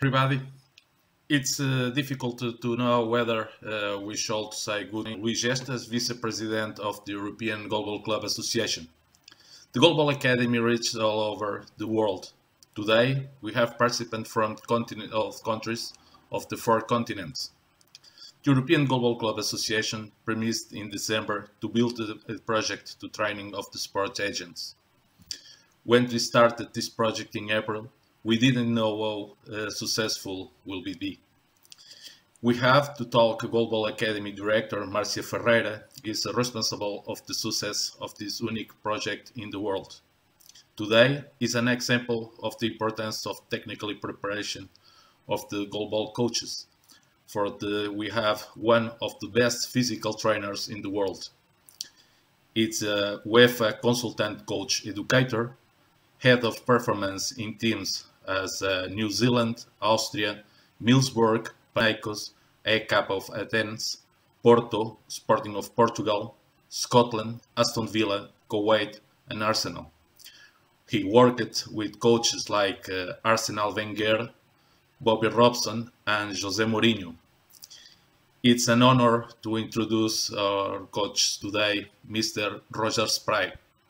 Everybody. It's difficult to know whether we should say good things. Luís Gestas, Vice-President of the European Global Club Association. The Global Academy reaches all over the world. Today, we have participants from countries of the four continents. The European Global Club Association premised in December to build a project to training of the sport agents. When we started this project in April, we didn't know how successful will it be. We have to talk Global Academy Director Marcia Ferreira is responsible of the success of this unique project in the world. Today is an example of the importance of technical preparation of the global coaches. We have one of the best physical trainers in the world. It's a U.E.F.A consultant coach educator, head of performance in teams as New Zealand, Austria, Millsburg, Panathinaikos, AEK of Athens, Porto, Sporting of Portugal, Scotland, Aston Villa, Kuwait, and Arsenal. He worked with coaches like Arsene Wenger, Bobby Robson, and José Mourinho. It's an honor to introduce our coach today, Mr. Roger Spry.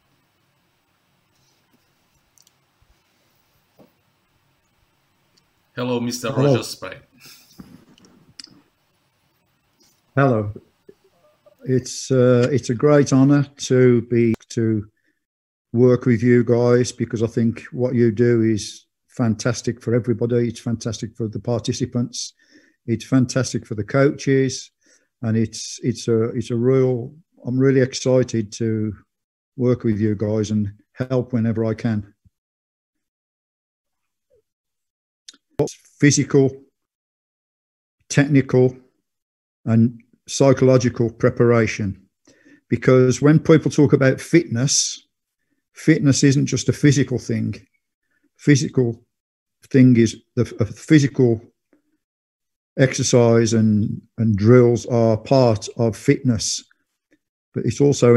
Hello, Mr. Hello. Roger Spry. Hello. It's a great honor to work with you guys, because I think what you do is fantastic for everybody. It's fantastic for the participants. It's fantastic for the coaches, and it's a real. I'm really excited to work with you guys and help whenever I can. Physical, technical, and psychological preparation. Because when people talk about fitness isn't just a physical thing. Physical thing is a physical exercise and drills are part of fitness. But it's also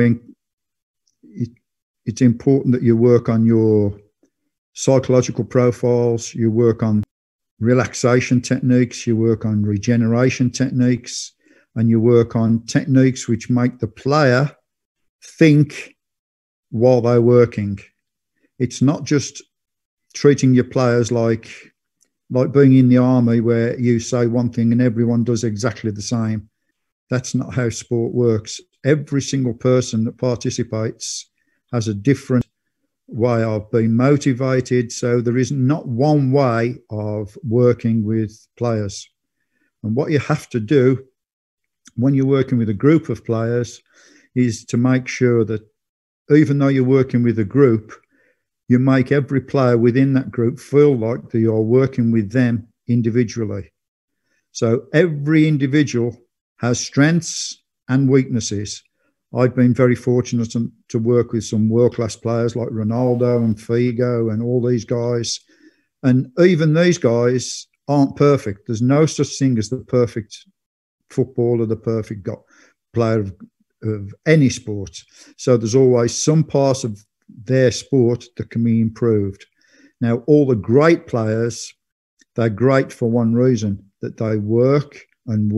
it's important that you work on your psychological profiles, you work on relaxation techniques, you work on regeneration techniques, and you work on techniques which make the player think while they're working. It's not just treating your players like being in the army where you say one thing and everyone does exactly the same. That's not how sport works. Every single person that participates has a different way of being motivated. So there is not one way of working with players. And what you have to do when you're working with a group of players is to make sure that even though you're working with a group, you make every player within that group feel like that you're working with them individually. So every individual has strengths and weaknesses. I've been very fortunate to work with some world-class players like Ronaldo and Figo and all these guys. And even these guys aren't perfect. There's no such thing as the perfect footballer, the perfect player of any sport. So there's always some parts of their sport that can be improved. Now, all the great players, they're great for one reason, that they work and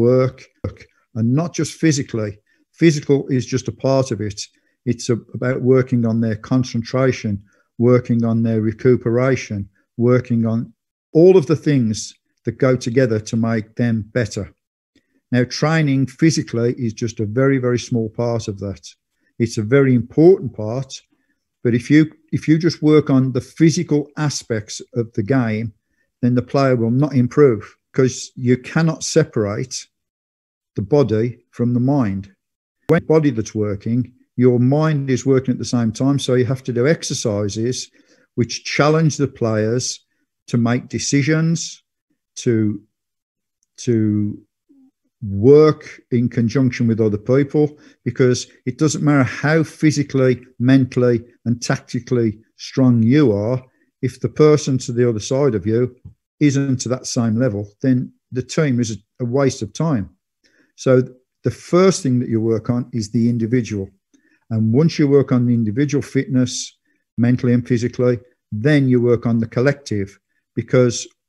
not just physically. Physical is just a part of it. It's about working on their concentration, working on their recuperation, working on all of the things that go together to make them better. Now, training physically is just a very, very small part of that. It's a very important part, but if you just work on the physical aspects of the game, then the player will not improve, because you cannot separate the body from the mind. When the body that's working, your mind is working at the same time. So you have to do exercises which challenge the players to make decisions, to work in conjunction with other people, because it doesn't matter how physically, mentally, and tactically strong you are. If the person to the other side of you isn't to that same level, then the team is a waste of time. So the first thing that you work on is the individual. And once you work on the individual fitness, mentally and physically, then you work on the collective, because what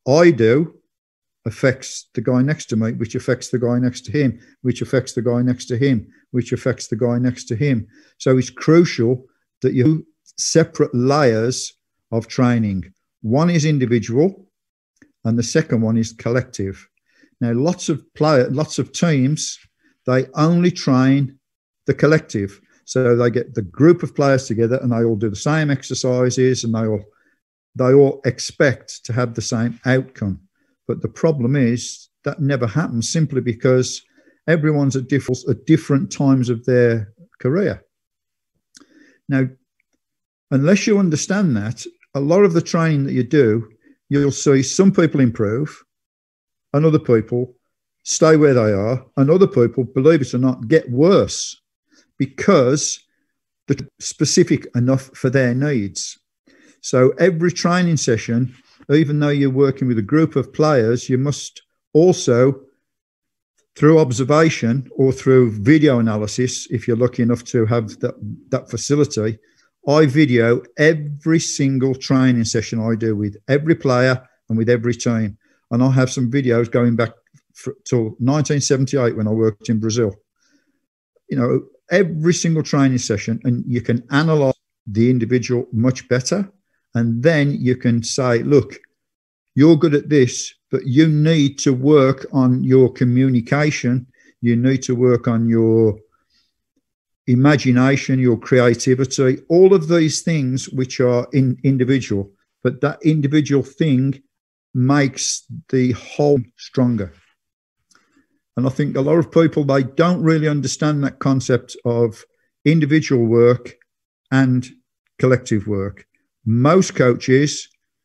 I do affects the guy next to me, which affects the guy next to him, which affects the guy next to him, which affects the guy next to him. So it's crucial that you have separate layers of training. One is individual, and the second one is collective. Now, lots of teams, they only train the collective. So they get the group of players together and they all do the same exercises and they all expect to have the same outcome. But the problem is that never happens simply because everyone's at different times of their career. Now, unless you understand that, a lot of the training that you do, you'll see some people improve and other people stay where they are, and other people, believe it or not, get worse because they're specific enough for their needs. So every training session, even though you're working with a group of players, you must also, through observation or through video analysis, if you're lucky enough to have that facility, I video every single training session I do with every player and with every team. And I have some videos going back till 1978 when I worked in Brazil. You know, every single training session, and you can analyze the individual much better. And then you can say, look, you're good at this, but you need to work on your communication. You need to work on your imagination, your creativity, all of these things which are individual. But that individual thing makes the whole stronger. And I think a lot of people, they don't really understand that concept of individual work and collective work. Most coaches,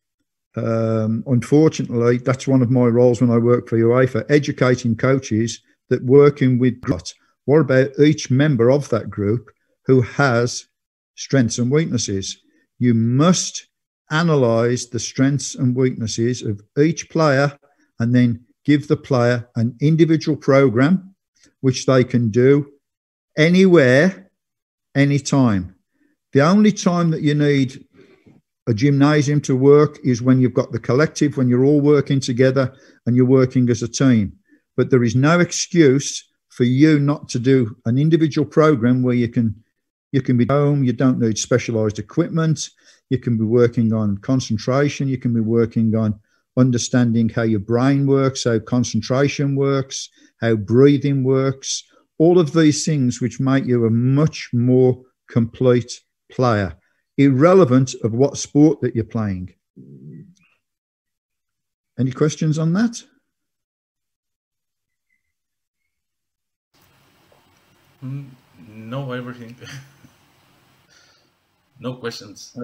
unfortunately, that's one of my roles when I work for U.E.F.A, educating coaches that working with groups. What about each member of that group who has strengths and weaknesses? You must analyze the strengths and weaknesses of each player and then give the player an individual program which they can do anywhere, anytime. The only time that you need a gymnasium to work is when you've got the collective, when you're all working together and you're working as a team. But there is no excuse for you not to do an individual program where you can be at home. You don't need specialized equipment. You can be working on concentration. You can be working on understanding how your brain works, how concentration works, how breathing works, all of these things which make you a much more complete player, irrelevant of what sport that you're playing. Any questions on that? No, everything. No questions.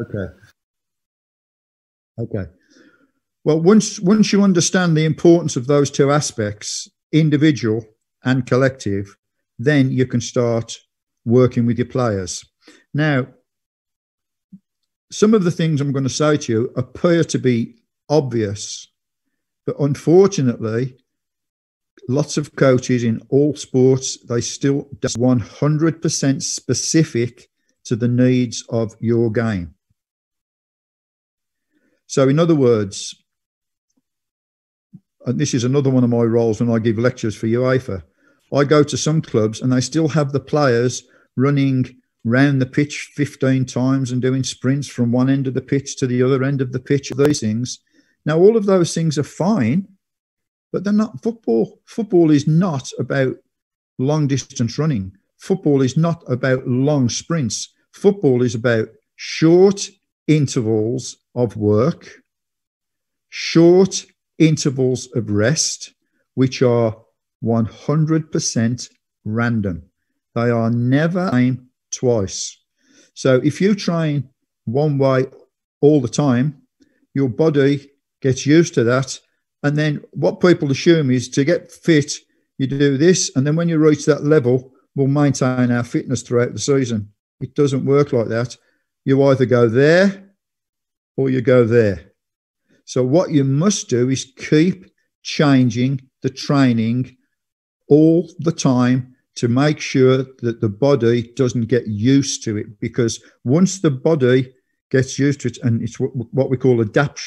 Okay. Well, once you understand the importance of those two aspects, individual and collective, then you can start working with your players. Now, some of the things I'm going to say to you appear to be obvious, but unfortunately, lots of coaches in all sports, they still just 100% specific to the needs of your game. So in other words, and this is another one of my roles when I give lectures for U.E.F.A, I go to some clubs and they still have the players running round the pitch 15 times and doing sprints from one end of the pitch to the other end of the pitch, these things. Now, all of those things are fine, but they're not football. Football is not about long distance running. Football is not about long sprints. Football is about short intervals of work, short intervals of rest, which are 100% random. They are never aimed twice. So if you train one way all the time, your body gets used to that. And then what people assume is to get fit, you do this, and then when you reach that level, we'll maintain our fitness throughout the season. It doesn't work like that. You either go there or you go there. So what you must do is keep changing the training all the time to make sure that the body doesn't get used to it. Because once the body gets used to it, and it's what we call adaptation,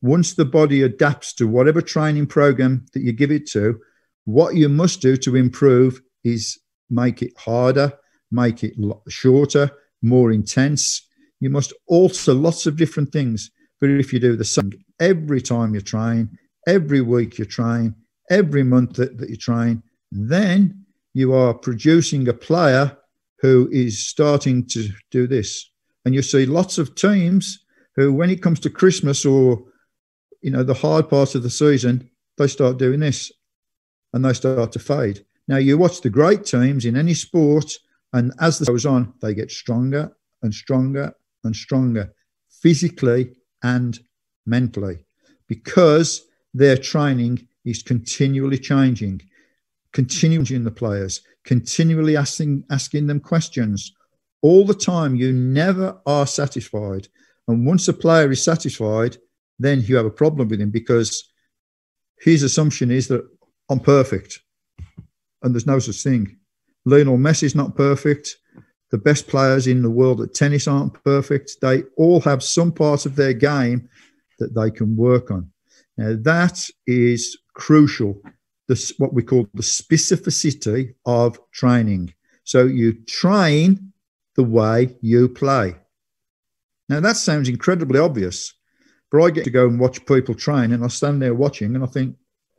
once the body adapts to whatever training program that you give it to, what you must do to improve is make it harder, make it shorter, more intense. You must alter lots of different things. But if you do the same every time you train, every week you train, every month that you train, then you are producing a player who is starting to do this. And you see lots of teams who, when it comes to Christmas or, you know, the hard part of the season, they start doing this and they start to fade. Now, you watch the great teams in any sport, and as this goes on, they get stronger and stronger and stronger, physically and mentally, because their training is continually changing, continuing the players, continually asking them questions. All the time, you never are satisfied. And once a player is satisfied, then you have a problem with him, because his assumption is that I'm perfect. And there's no such thing. Lionel Messi's not perfect. The best players in the world at tennis aren't perfect. They all have some part of their game that they can work on. Now, that is crucial, what we call the specificity of training. So you train the way you play. Now, that sounds incredibly obvious, but I get to go and watch people train, and I stand there watching, and I think,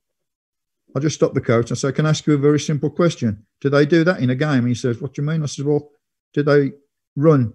I just stop the coach and say, can I ask you a very simple question? Do they do that in a game? And he says, what do you mean? I said, well, do they run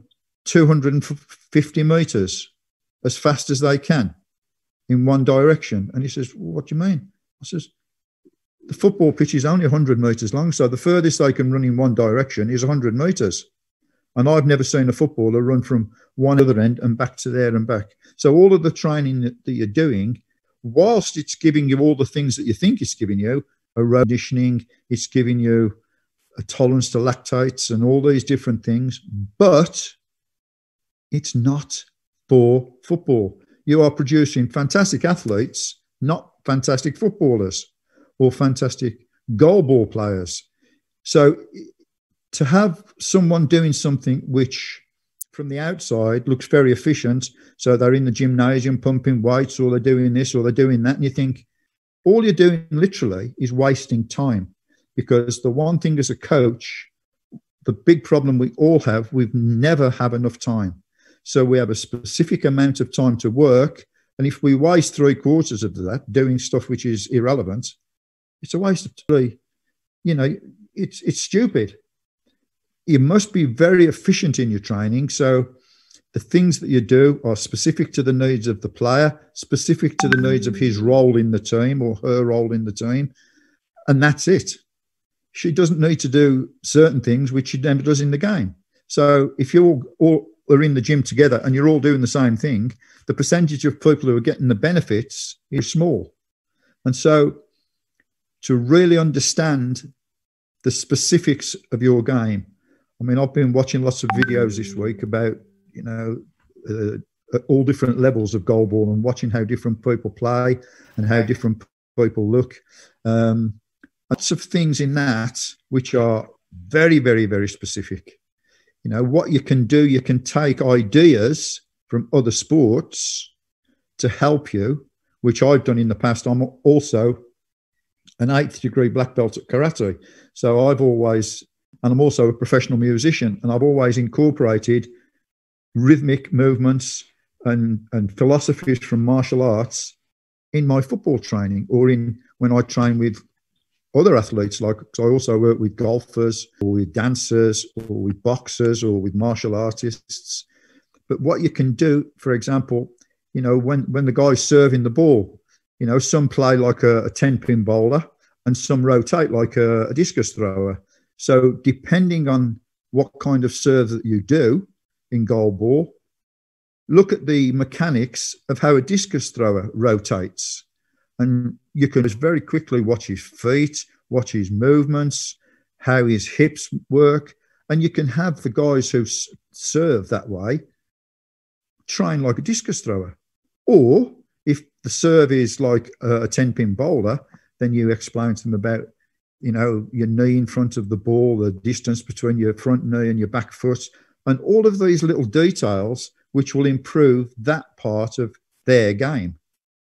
250 meters as fast as they can in one direction? And he says, well, what do you mean? I says, the football pitch is only 100 meters long, so the furthest they can run in one direction is 100 meters. And I've never seen a footballer run from one other end and back to there and back. So all of the training that you're doing, whilst it's giving you all the things that you think it's giving you, aerobic conditioning, it's giving you a tolerance to lactates and all these different things, but it's not for football. You are producing fantastic athletes, not fantastic footballers or fantastic goalball players. So to have someone doing something which from the outside looks very efficient, so they're in the gymnasium pumping weights, or they're doing this or they're doing that, and you think all you're doing literally is wasting time. Because the one thing as a coach, the big problem we all have, we've never have enough time. So we have a specific amount of time to work, and if we waste 3/4 of that doing stuff which is irrelevant, it's a waste of time. You know, it's stupid. You must be very efficient in your training. So the things that you do are specific to the needs of the player, specific to the needs of his role in the team or her role in the team. And that's it. She doesn't need to do certain things which she never does in the game. So if you all are in the gym together and you're all doing the same thing, the percentage of people who are getting the benefits is small. And so to really understand the specifics of your game, I mean, I've been watching lots of videos this week about, you know, all different levels of goalball and watching how different people play and how different people look. Lots of things in that which are very, very, very specific. You know, what you can do, you can take ideas from other sports to help you, which I've done in the past. I'm also an 8th degree black belt at karate. So I've always, and I'm also a professional musician, and I've always incorporated rhythmic movements and philosophies from martial arts in my football training, or in when I train with other athletes. Like, I also work with golfers or with dancers or with boxers or with martial artists. But what you can do, for example, you know, when the guy's serving the ball, you know, some play like a 10-pin bowler and some rotate like a discus thrower. So depending on what kind of serve that you do in goalball, look at the mechanics of how a discus thrower rotates. And you can just very quickly watch his feet, watch his movements, how his hips work. And you can have the guys who serve that way train like a discus thrower. Or if the serve is like a 10-pin bowler, then you explain to them about, you know, your knee in front of the ball, the distance between your front knee and your back foot, and all of these little details which will improve that part of their game.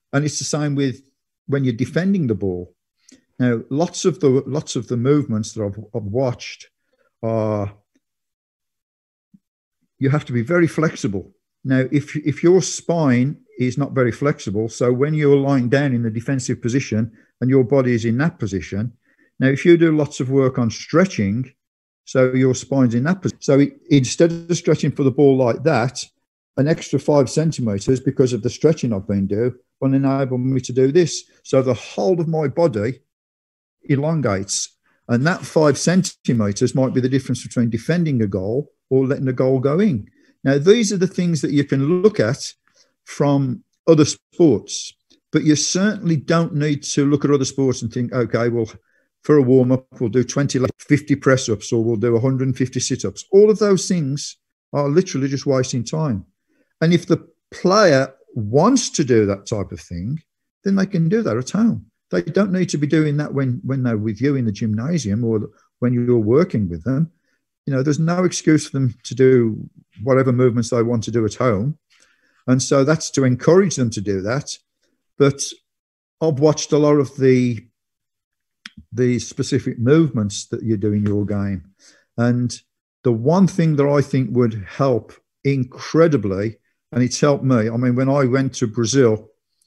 And it's the same with when you're defending the ball. Now, lots of the movements that I've watched are, you have to be very flexible. Now, if your spine is not very flexible, so when you're lying down in the defensive position and your body is in that position, now if you do lots of work on stretching, so your spine's in that position, so instead of stretching for the ball like that, an extra 5 centimeters because of the stretching I've been doing will enable me to do this. So the whole of my body elongates, and that 5 centimeters might be the difference between defending a goal or letting the goal go in. Now, these are the things that you can look at from other sports, but you certainly don't need to look at other sports and think, okay, well, for a warm-up, we'll do 50 press-ups or we'll do 150 sit-ups. All of those things are literally just wasting time. And if the player wants to do that type of thing, then they can do that at home. They don't need to be doing that when they're with you in the gymnasium or when you're working with them. You know, there's no excuse for them to do whatever movements they want to do at home. And so that's to encourage them to do that. But I've watched a lot of the specific movements that you do in your game. And the one thing that I think would help incredibly, and it's helped me, I mean, when I went to Brazil,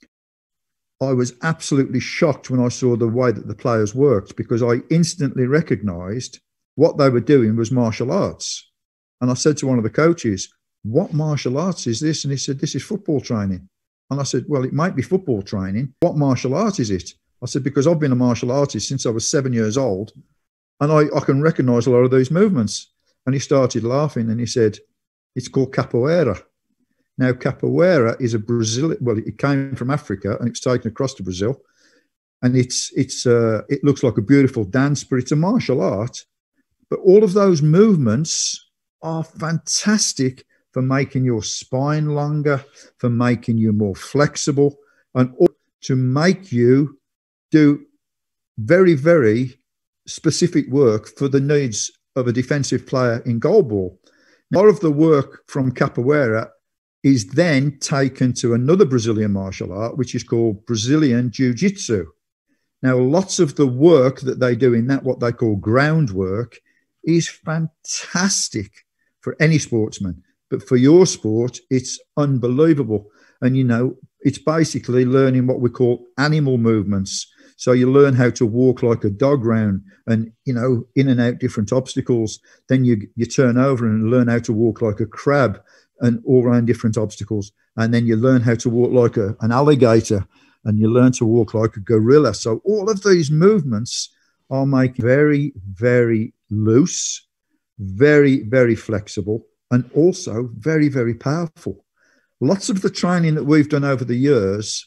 I was absolutely shocked when I saw the way that the players worked, because I instantly recognized what they were doing was martial arts. And I said to one of the coaches, what martial arts is this? And he said, this is football training. And I said, well, it might be football training. What martial art is it? I said, because I've been a martial artist since I was 7 years old, and I can recognize a lot of these movements. And he started laughing and he said, it's called capoeira. Now, capoeira is a Brazilian, well, it came from Africa and it's taken across to Brazil. And it looks like a beautiful dance, but it's a martial art. But all of those movements are fantastic for making your spine longer, for making you more flexible, and to make you do very, very specific work for the needs of a defensive player in goal ball. A lot of the work from capoeira is then taken to another Brazilian martial art, which is called Brazilian Jiu-Jitsu. Now, lots of the work that they do in that, what they call groundwork, is fantastic for any sportsman. But for your sport, it's unbelievable. And, you know, it's basically learning what we call animal movements. So you learn how to walk like a dog round and, you know, in and out different obstacles. Then you turn over and learn how to walk like a crab and all around different obstacles. And then you learn how to walk like an alligator, and you learn to walk like a gorilla. So all of these movements are making very, very loose, very, very flexible, and also very, very powerful. Lots of the training that we've done over the years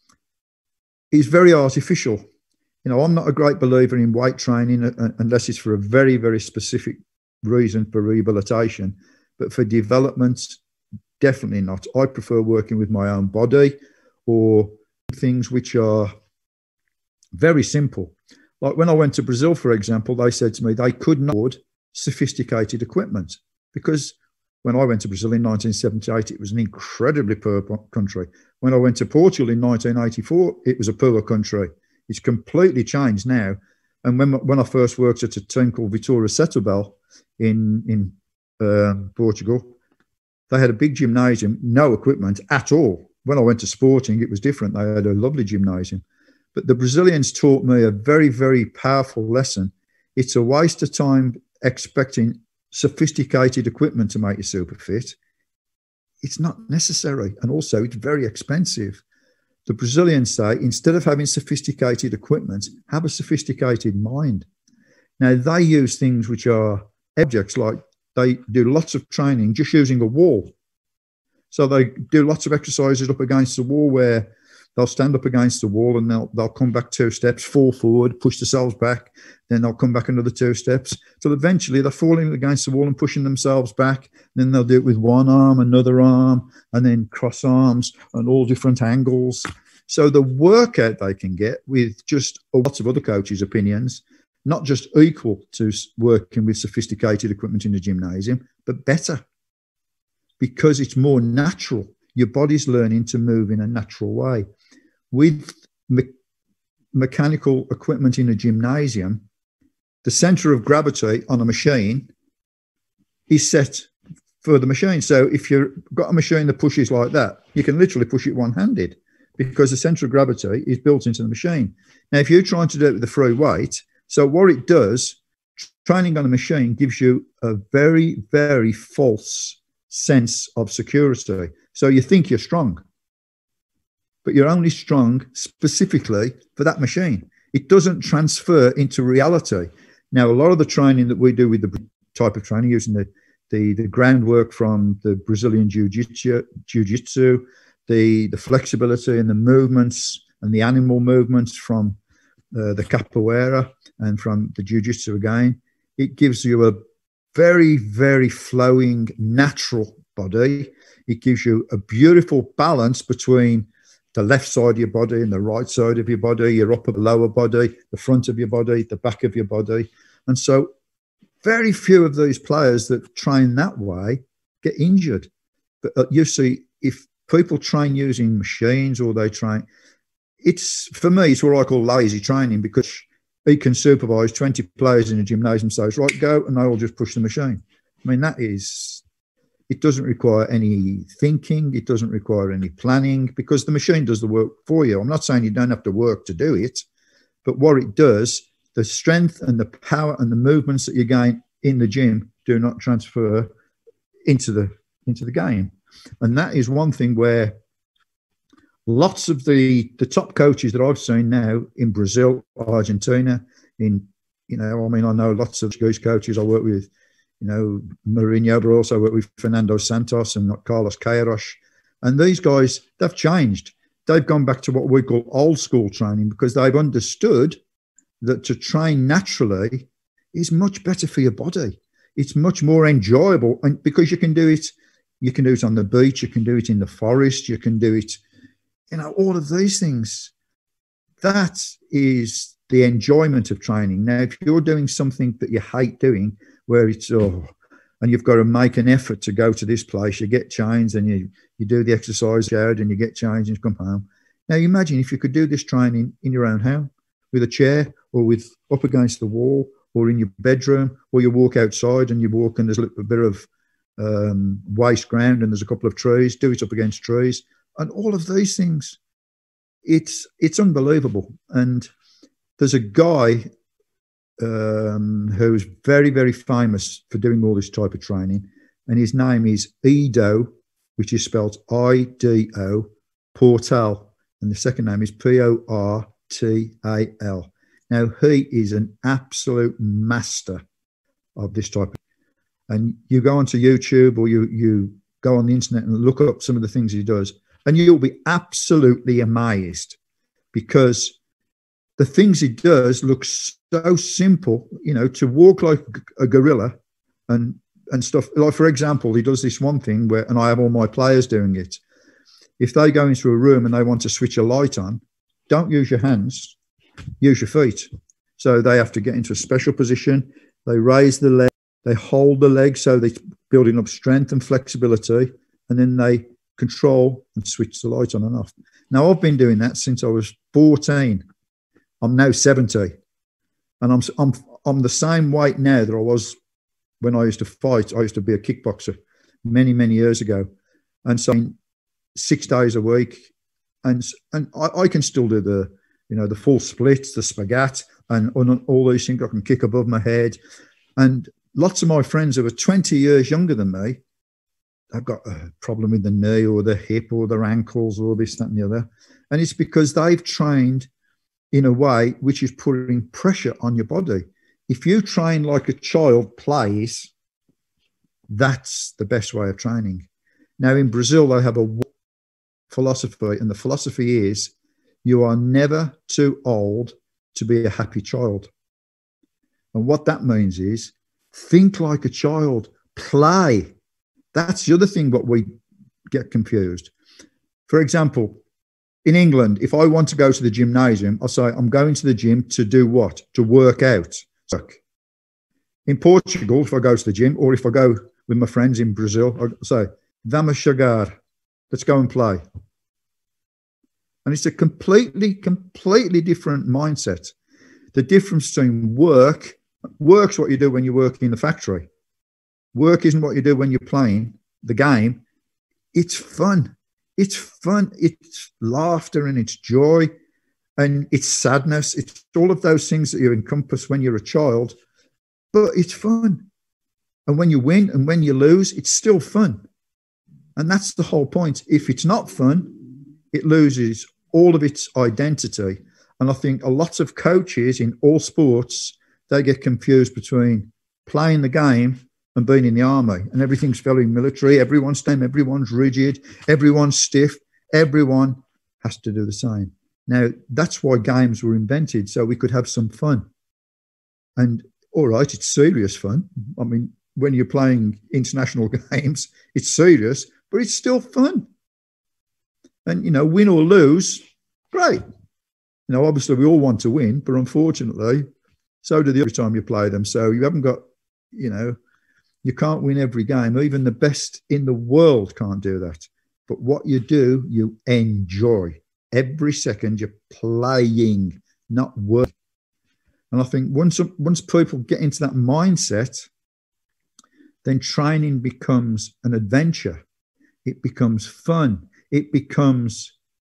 is very artificial. You know, I'm not a great believer in weight training unless it's for a very, very specific reason for rehabilitation. But for development, definitely not. I prefer working with my own body or things which are very simple. Like when I went to Brazil, for example, they said to me they could not afford sophisticated equipment, because when I went to Brazil in 1978, it was an incredibly poor country. When I went to Portugal in 1984, it was a poor country. It's completely changed now. And when I first worked at a team called Vitória Setúbal in Portugal, they had a big gymnasium, no equipment at all. When I went to Sporting, it was different. They had a lovely gymnasium. But the Brazilians taught me a very, very powerful lesson. It's a waste of time expecting sophisticated equipment to make you super fit. It's not necessary. And also, it's very expensive. The Brazilians say, instead of having sophisticated equipment, have a sophisticated mind. Now, they use things which are objects, like they do lots of training just using a wall. So they do lots of exercises up against the wall where they'll stand up against the wall and they'll come back 2 steps, fall forward, push themselves back, then they'll come back another 2 steps. So eventually they're falling against the wall and pushing themselves back. Then they'll do it with one arm, another arm, and then cross arms and all different angles. So the workout they can get with just lots of other coaches' opinions, not just equal to working with sophisticated equipment in the gymnasium, but better, because it's more natural. Your body's learning to move in a natural way. with mechanical equipment in a gymnasium, the center of gravity on a machine is set for the machine. So if you've got a machine that pushes like that, you can literally push it one-handed because the center of gravity is built into the machine. Now, if you're trying to do it with a free weight, so what it does, training on a machine gives you a very, very false sense of security. So you think you're strong, but you're only strong specifically for that machine. It doesn't transfer into reality. Now, a lot of the training that we do with the type of training using the groundwork from the Brazilian jiu-jitsu, the flexibility and the movements and the animal movements from the capoeira and from the jiu-jitsu again, it gives you a very, very flowing, natural body. It gives you a beautiful balance between the left side of your body and the right side of your body, your upper, lower body, the front of your body, the back of your body. And so very few of these players that train that way get injured. But you see, if people train using machines or they train, it's, for me, it's what I call lazy training, because he can supervise 20 players in a gymnasium, says, right, go, and they'll just push the machine. I mean, that is, it doesn't require any thinking. It doesn't require any planning, because the machine does the work for you. I'm not saying you don't have to work to do it, but what it does, the strength and the power and the movements that you gain in the gym do not transfer into the game. And that is one thing where lots of the top coaches that I've seen now in Brazil, Argentina, I know lots of Greece coaches. I work with, Mourinho, but also work with Fernando Santos and Carlos Queiroz. And these guys, they've changed. They've gone back to what we call old school training, because they've understood that to train naturally is much better for your body. It's much more enjoyable, and because you can do it on the beach, you can do it in the forest, you can do it, all of these things. That is the enjoyment of training. Now, if you're doing something that you hate doing, where it's, and you've got to make an effort to go to this place, you get changed and you do the exercise out and you get changed and you come home. Now, imagine if you could do this training in your own home with a chair, or with up against the wall, or in your bedroom, or you walk outside and you walk and there's a little bit of waste ground and there's a couple of trees, do it up against trees. And all of these things, it's unbelievable. And there's a guy who's very, very famous for doing all this type of training, and his name is Ido, which is spelled I-D-O, Portal, and the second name is Portal. Now, he is an absolute master of this type of, and you go onto YouTube or you go on the internet and look up some of the things he does, and you'll be absolutely amazed, because the things he does look so simple, to walk like a gorilla and stuff. Like, for example, he does this one thing where, and I have all my players doing it. If they go into a room and they want to switch a light on, don't use your hands, use your feet. So they have to get into a special position. They raise the leg, they hold the leg, so they're building up strength and flexibility, and then they control and switch the light on and off. Now, I've been doing that since I was 14. I'm now 70, and I'm the same weight now that I was when I used to fight. I used to be a kickboxer many, many years ago, and so 6 days a week, and I can still do the full splits, the spagat, and all these things. I can kick above my head, and lots of my friends who are 20 years younger than me, they've got a problem with the knee or the hip or their ankles or this, that, and the other, and it's because they've trained in a way which is putting pressure on your body. If you train like a child plays, that's the best way of training. Now, in Brazil, they have a philosophy, and the philosophy is you are never too old to be a happy child. And what that means is think like a child, play. That's the other thing what we get confused. For example, in England, if I want to go to the gymnasium, I'll say, I'm going to the gym to do what? To work out. In Portugal, if I go to the gym, or if I go with my friends in Brazil, I'll say, vamos jogar, let's go and play. And it's a completely different mindset. The difference between work's what you do when you work in the factory. Work isn't what you do when you're playing the game. It's fun. It's fun. It's laughter and it's joy and it's sadness. It's all of those things that you encompass when you're a child, but it's fun. And when you win and when you lose, it's still fun. And that's the whole point. If it's not fun, it loses all of its identity. And I think a lot of coaches in all sports, they get confused between playing the game and being in the army. And everything's very military. Everyone's stem, everyone's rigid, everyone's stiff. Everyone has to do the same. Now, that's why games were invented, so we could have some fun. And all right, it's serious fun. I mean, when you're playing international games, it's serious, but it's still fun. And, you know, win or lose, great. You know, obviously we all want to win, but unfortunately, so do the other time you play them. So you haven't got, you know, you can't win every game. Even the best in the world can't do that. But what you do, you enjoy. Every second you're playing, not working. And I think once people get into that mindset, then training becomes an adventure. It becomes fun. It becomes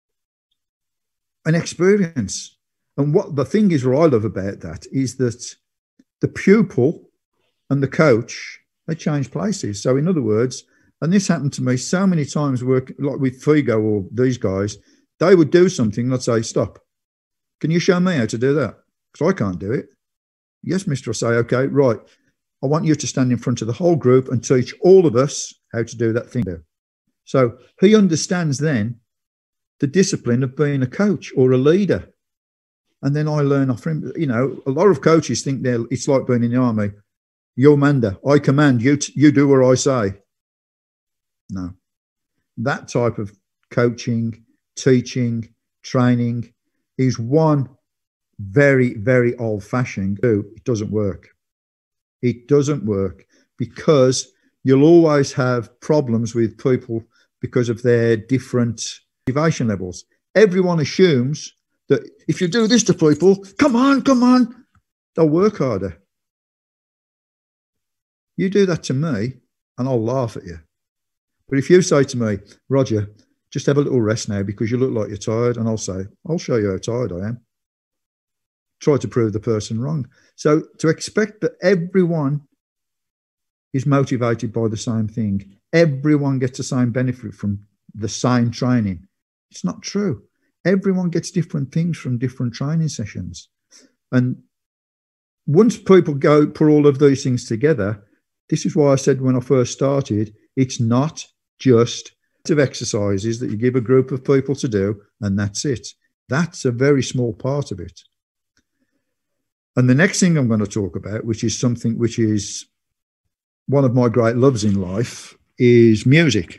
an experience. And what the thing is, what I love about that is that the pupil and the coach, they change places. So in other words, and this happened to me so many times working like with Figo or these guys, they would do something, let's say, stop. Can you show me how to do that? Because I can't do it. Yes, mister, I say, okay, right. I want you to stand in front of the whole group and teach all of us how to do that thing. So he understands then the discipline of being a coach or a leader. And then I learn off him. You know, a lot of coaches think it's like being in the army. You're commander. I command. You do what I say. No. That type of coaching, teaching, training is one very, very old-fashioned. It doesn't work. It doesn't work because you'll always have problems with people because of their different motivation levels. Everyone assumes that if you do this to people, come on, they'll work harder. You do that to me and I'll laugh at you. But if you say to me, Roger, just have a little rest now because you look like you're tired, and I'll say, I'll show you how tired I am. Try to prove the person wrong. So to expect that everyone is motivated by the same thing, everyone gets the same benefit from the same training, it's not true. Everyone gets different things from different training sessions. And once people put all of these things together, this is why I said when I first started, it's not just of exercises that you give a group of people to do, and that's it. That's a very small part of it. And the next thing I'm going to talk about, which is something which is one of my great loves in life, is music.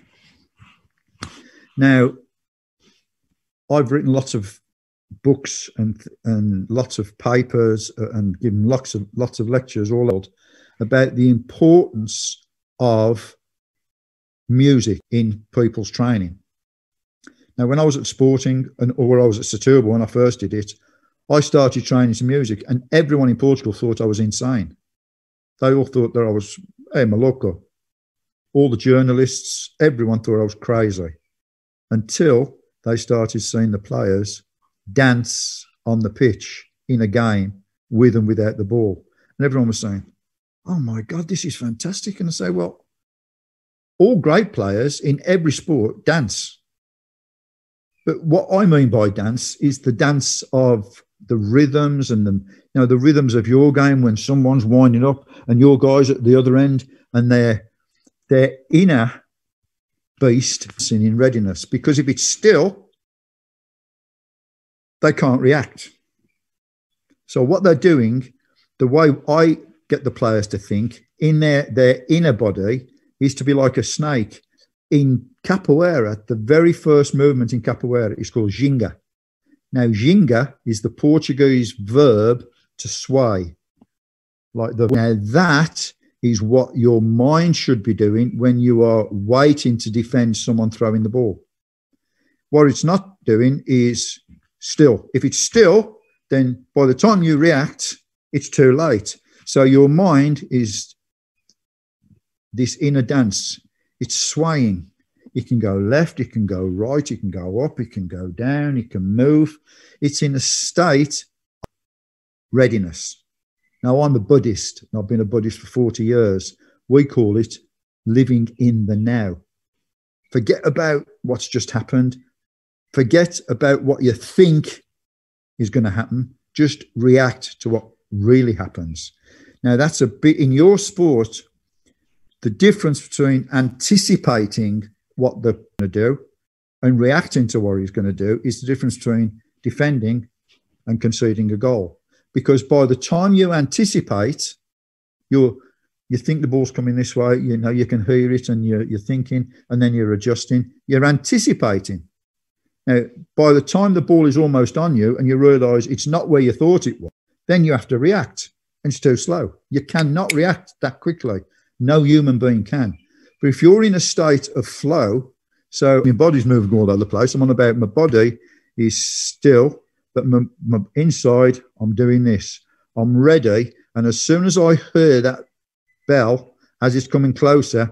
Now, I've written lots of books and lots of papers and given lots of lectures all out about the importance of music in people's training. Now, when I was at Sporting or I was at Setúbal when I first did it, I started training to music, and everyone in Portugal thought I was insane. They all thought that I was, hey, maluco. All the journalists, everyone thought I was crazy until they started seeing the players dance on the pitch in a game with and without the ball. And everyone was saying, oh my God, this is fantastic. And I say, well, all great players in every sport dance. But what I mean by dance is the dance of the rhythms and the rhythms of your game when someone's winding up and your guys at the other end, and their inner beast in readiness. Because if it's still, they can't react. So what they're doing, the way I get the players to think in their inner body, is to be like a snake. In capoeira, the very first movement in capoeira is called ginga. Now, ginga is the Portuguese verb to sway. Now, that is what your mind should be doing when you are waiting to defend someone throwing the ball. What it's not doing is still. If it's still, then by the time you react, it's too late. So your mind is this inner dance. It's swaying. It can go left, it can go right, it can go up, it can go down, it can move. It's in a state of readiness. Now, I'm a Buddhist, and I've been a Buddhist for 40 years. We call it living in the now. Forget about what's just happened. Forget about what you think is going to happen. Just react to what really happens. Now, that's a bit in your sport. The difference between anticipating what they're going to do and reacting to what he's going to do is the difference between defending and conceding a goal. Because by the time you anticipate, you think the ball's coming this way, you know, you can hear it and you're thinking, and then you're adjusting. You're anticipating. Now, by the time the ball is almost on you and you realise it's not where you thought it was, then you have to react, and it's too slow. You cannot react that quickly. No human being can. But if you're in a state of flow, so my body's moving all over the place. I'm on about my body is still, but my inside, I'm doing this. I'm ready. And as soon as I hear that bell, as it's coming closer,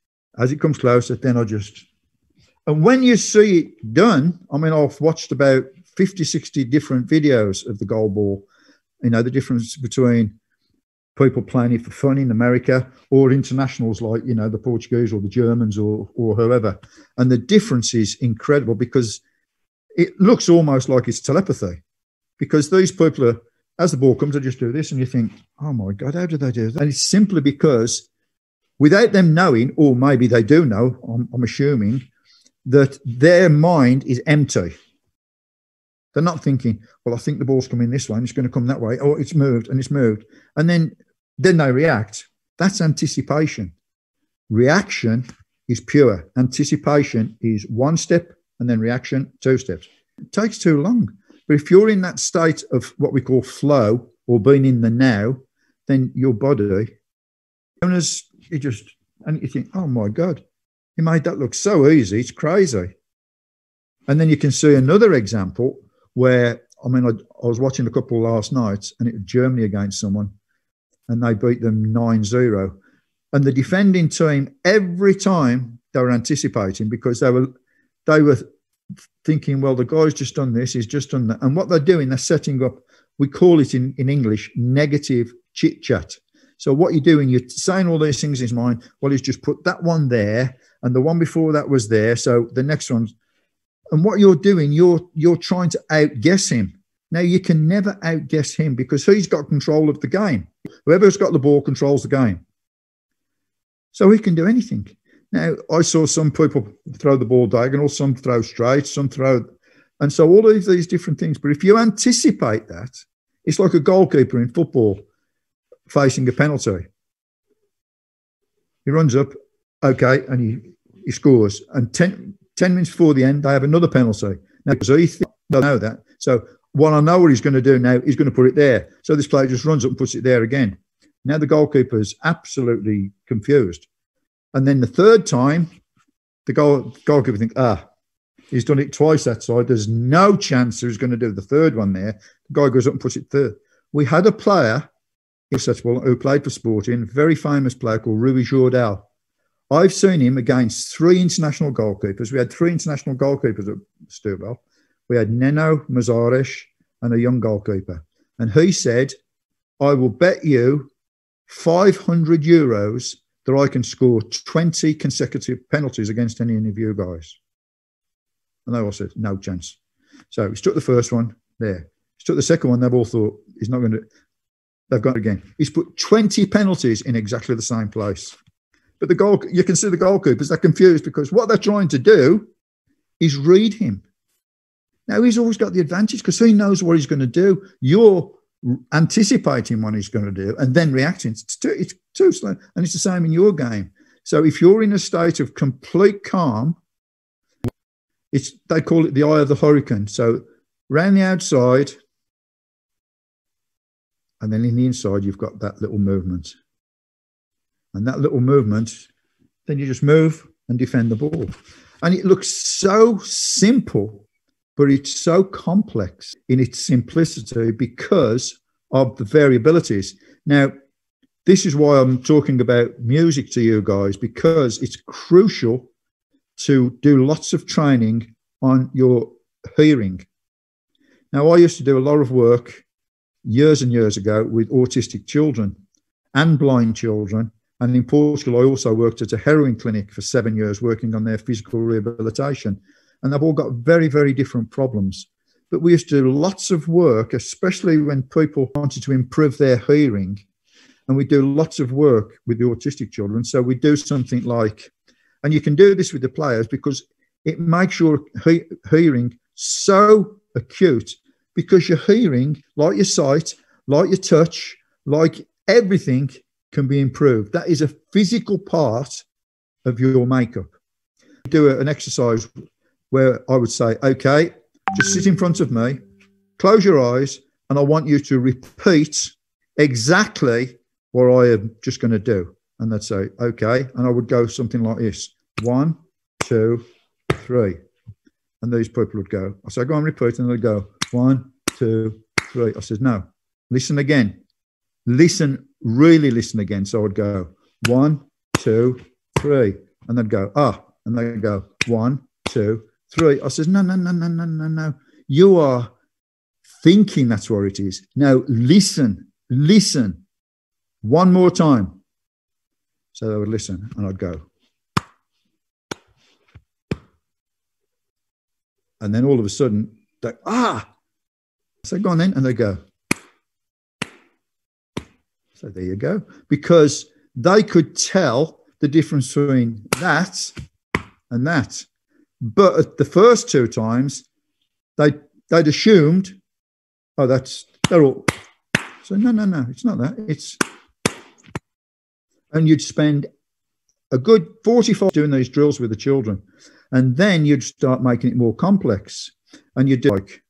as it comes closer, then I just... And when you see it done, I mean, I've watched about 50, 60 different videos of the goal ball. You know, the difference between people playing it for fun in America or internationals like, you know, the Portuguese or the Germans or whoever. And the difference is incredible because it looks almost like it's telepathy, because these people are, as the ball comes, they just do this and you think, oh my God, how did they do that? And it's simply because without them knowing, or maybe they do know, I'm assuming, that their mind is empty. They're not thinking, well, I think the ball's coming this way and it's going to come that way. Oh, it's moved and it's moved. And then they react. That's anticipation. Reaction is pure. Anticipation is one step and then reaction, 2 steps. It takes too long. But if you're in that state of what we call flow or being in the now, then your body, as you just, and you think, oh my God, he made that look so easy. It's crazy. And then you can see another example where, I mean, I was watching a couple last night and it was Germany against someone and they beat them 9-0. And the defending team, every time they were anticipating, because they were thinking, well, the guy's just done this, he's just done that. And what they're doing, they're setting up, we call it in English, negative chit chat. So what you're doing, you're saying all these things in his mind. Well, he's just put that one there and the one before that was there. So the next one's, and what you're doing, you're trying to outguess him. Now, you can never outguess him because he's got control of the game. Whoever's got the ball controls the game. So he can do anything. Now, I saw some people throw the ball diagonal, some throw straight, some throw... And so all of these different things. But if you anticipate that, it's like a goalkeeper in football facing a penalty. He runs up, okay, and he scores. And 10 minutes before the end, they have another penalty. Now, so he doesn't know that. So what I know what he's going to do now, he's going to put it there. So this player just runs up and puts it there again. Now the goalkeeper is absolutely confused. And then the third time, the goalkeeper thinks, he's done it twice that side. There's no chance he's going to do the third one there. The guy goes up and puts it third. We had a player who played for Sporting, a very famous player called Rui Jordal. I've seen him against 3 international goalkeepers. We had 3 international goalkeepers at Stubel. We had Neno, Mazares, and a young goalkeeper. And he said, I will bet you €500 that I can score 20 consecutive penalties against any of you guys. And they all said, no chance. So he struck the first one there. He struck the second one. They've all thought he's not going to. They've got it again. He's put 20 penalties in exactly the same place. But you can see the goalkeepers, they're confused because what they're trying to do is read him. Now, he's always got the advantage because he knows what he's going to do. You're anticipating what he's going to do and then reacting. It's too slow. And it's the same in your game. So if you're in a state of complete calm, they call it the eye of the hurricane. So around the outside, and then in the inside, you've got that little movement. And that little movement, then you just move and defend the ball. And it looks so simple, but it's so complex in its simplicity because of the variabilities. Now, this is why I'm talking about music to you guys, because it's crucial to do lots of training on your hearing. Now, I used to do a lot of work years and years ago with autistic children and blind children. And in Portugal, I also worked at a heroin clinic for 7 years, working on their physical rehabilitation. And they've all got very, very different problems. But we used to do lots of work, especially when people wanted to improve their hearing. And we do lots of work with the autistic children. So we do something like, and you can do this with the players because it makes your hearing so acute, because your hearing, like your sight, like your touch, like everything, can be improved. That is a physical part of your makeup. Do an exercise where I would say, okay, just sit in front of me, close your eyes, and I want you to repeat exactly what I am just going to do. And they'd say, okay. And I would go something like this: 1, 2, 3. And these people would go, I say, go on, repeat. And they'd go, 1, 2, 3. I said, no, listen again. Listen, really listen again. So I would go 1, 2, 3. And they'd go, ah. And they'd go 1, 2, 3. I says, no, no, no, no, no, no, no. You are thinking that's what it is. Now listen, listen. One more time. So they would listen, and I'd go. And then all of a sudden, they, ah. So go on then, and they go. So there you go. Because they could tell the difference between that and that. But at the first 2 times, they'd assumed, oh, they're all. So no, no, no, it's not that. It's, and you'd spend a good 45 doing these drills with the children. And then you'd start making it more complex. And you'd do like,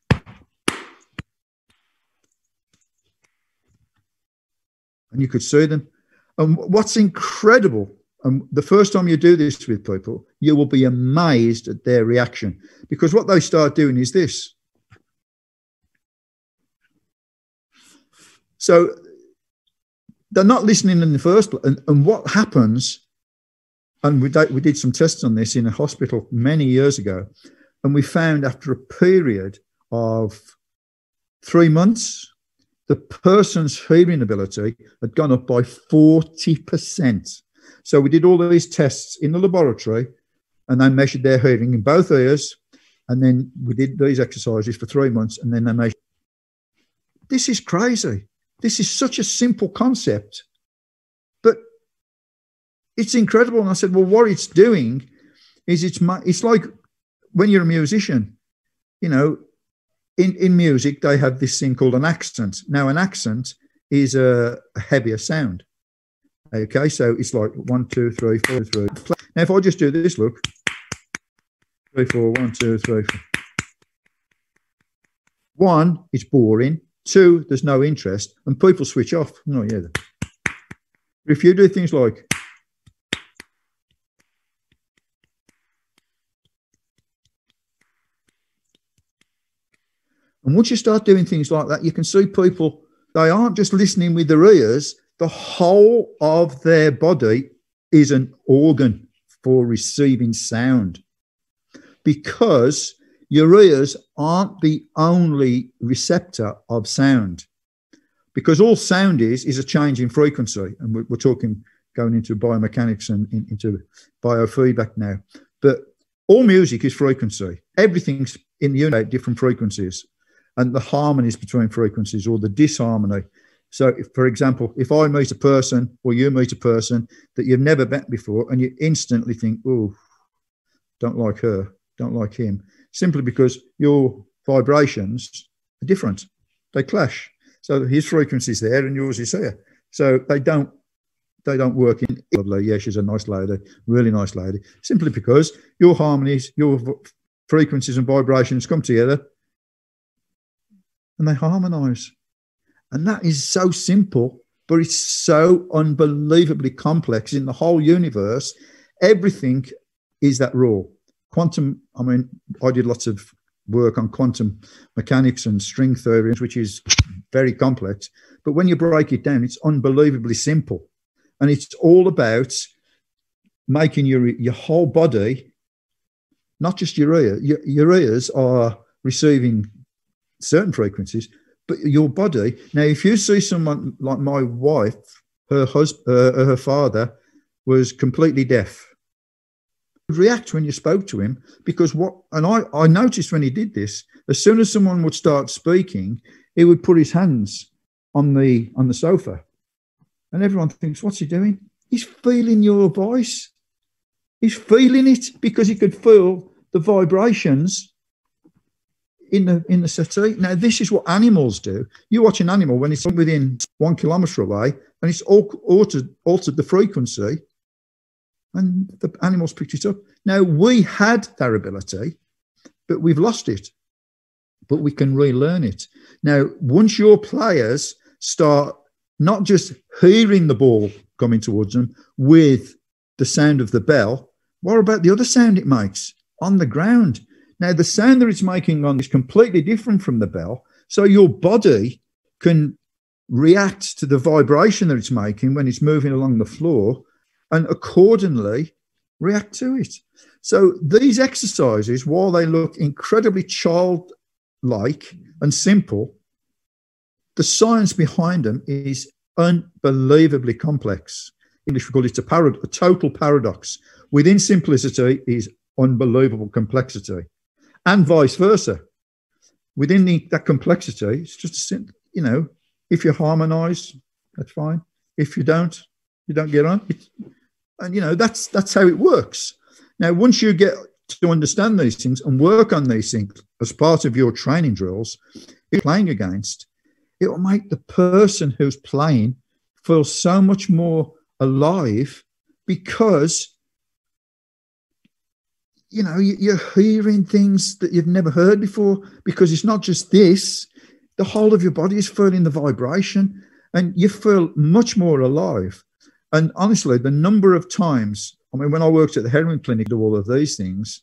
and you could see them. And what's incredible, and the first time you do this with people, you will be amazed at their reaction, because what they start doing is this. So they're not listening in the first place. And what happens, and we did some tests on this in a hospital many years ago, and we found after a period of 3 months, the person's hearing ability had gone up by 40%. So we did all of these tests in the laboratory, and they measured their hearing in both ears. And then we did these exercises for 3 months, and then they measured. This is crazy. This is such a simple concept, but it's incredible. And I said, well, what it's doing is it's like when you're a musician, you know, in music, they have this thing called an accent. Now, an accent is a heavier sound. Okay, so it's like 1, 2, 3, 4, 3. Now, if I just do this, look, 3, 4, 1, 2, 3, 4. 1, it's boring. 2, there's no interest, and people switch off. No, yeah. If you do things like, and once you start doing things like that, you can see people, they aren't just listening with their ears. The whole of their body is an organ for receiving sound, because your ears aren't the only receptor of sound, because all sound is a change in frequency. And we're talking going into biomechanics and into biofeedback now. But all music is frequency. Everything's in the unit, different frequencies, and the harmonies between frequencies, or the disharmony. So, for example, if I meet a person, or you meet a person that you've never met before, and you instantly think, oh, don't like her, don't like him, simply because your vibrations are different. They clash. So his frequency is there and yours is here. So they don't work in lovely. Yeah, she's a nice lady, really nice lady. Simply because your harmonies, your frequencies and vibrations come together and they harmonize. And that is so simple, but it's so unbelievably complex in the whole universe. Everything is that raw. Quantum, I mean, I did lots of work on quantum mechanics and string theory, which is very complex. But when you break it down, it's unbelievably simple. And it's all about making your whole body, not just your ear. Your ears are receiving certain frequencies, but your body. Now, if you see someone like my wife, her father was completely deaf. React when you spoke to him, because I noticed when he did this, as soon as someone would start speaking, he would put his hands on the sofa, and everyone thinks, what's he doing? He's feeling your voice. He's feeling it, because he could feel the vibrations in the settee. Now, this is what animals do. You watch an animal when it's within 1 kilometre away, and it's altered the frequency, and the animals picked it up. Now, we had that ability, but we've lost it. But we can relearn it. Now, once your players start not just hearing the ball coming towards them with the sound of the bell, what about the other sound it makes on the ground? Now, the sound that it's making on is completely different from the bell. So your body can react to the vibration that it's making when it's moving along the floor, and accordingly react to it. So these exercises, while they look incredibly childlike and simple, the science behind them is unbelievably complex. English, we call it a total paradox. Within simplicity is unbelievable complexity, and vice versa. Within that complexity, it's just, if you harmonise, that's fine. If you don't get on. And, that's how it works. Now, once you get to understand these things and work on these things as part of your training drills you're playing against, it will make the person who's playing feel so much more alive, because, you're hearing things that you've never heard before, because it's not just this. The whole of your body is feeling the vibration, and you feel much more alive. And honestly, the number of times, when I worked at the heroin clinic, do all of these things,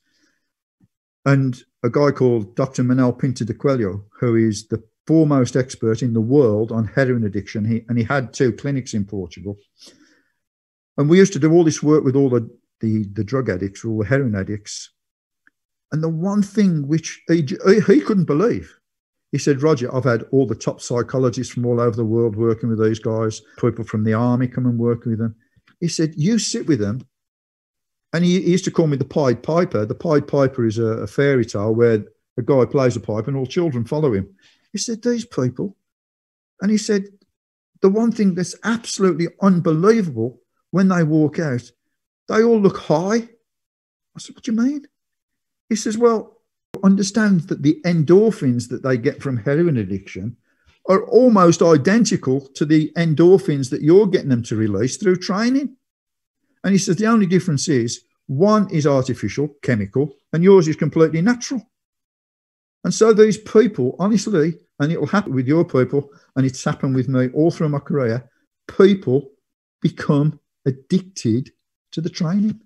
and a guy called Dr. Manuel Pinto de Coelho, who is the foremost expert in the world on heroin addiction, he had 2 clinics in Portugal. And we used to do all this work with all the drug addicts, all the heroin addicts. And the one thing which he couldn't believe, he said, Roger, I've had all the top psychologists from all over the world working with these guys, people from the army come and work with them. He said, you sit with them. And he used to call me the Pied Piper. The Pied Piper is a fairy tale where a guy plays a pipe and all children follow him. He said, these people. And he said, the one thing that's absolutely unbelievable, when they walk out, they all look high. I said, what do you mean? He says, well, understand that the endorphins that they get from heroin addiction are almost identical to the endorphins that you're getting them to release through training. And he says the only difference is one is artificial, chemical, and yours is completely natural. And so these people, honestly, and it will happen with your people, and it's happened with me all through my career, people become addicted to the training.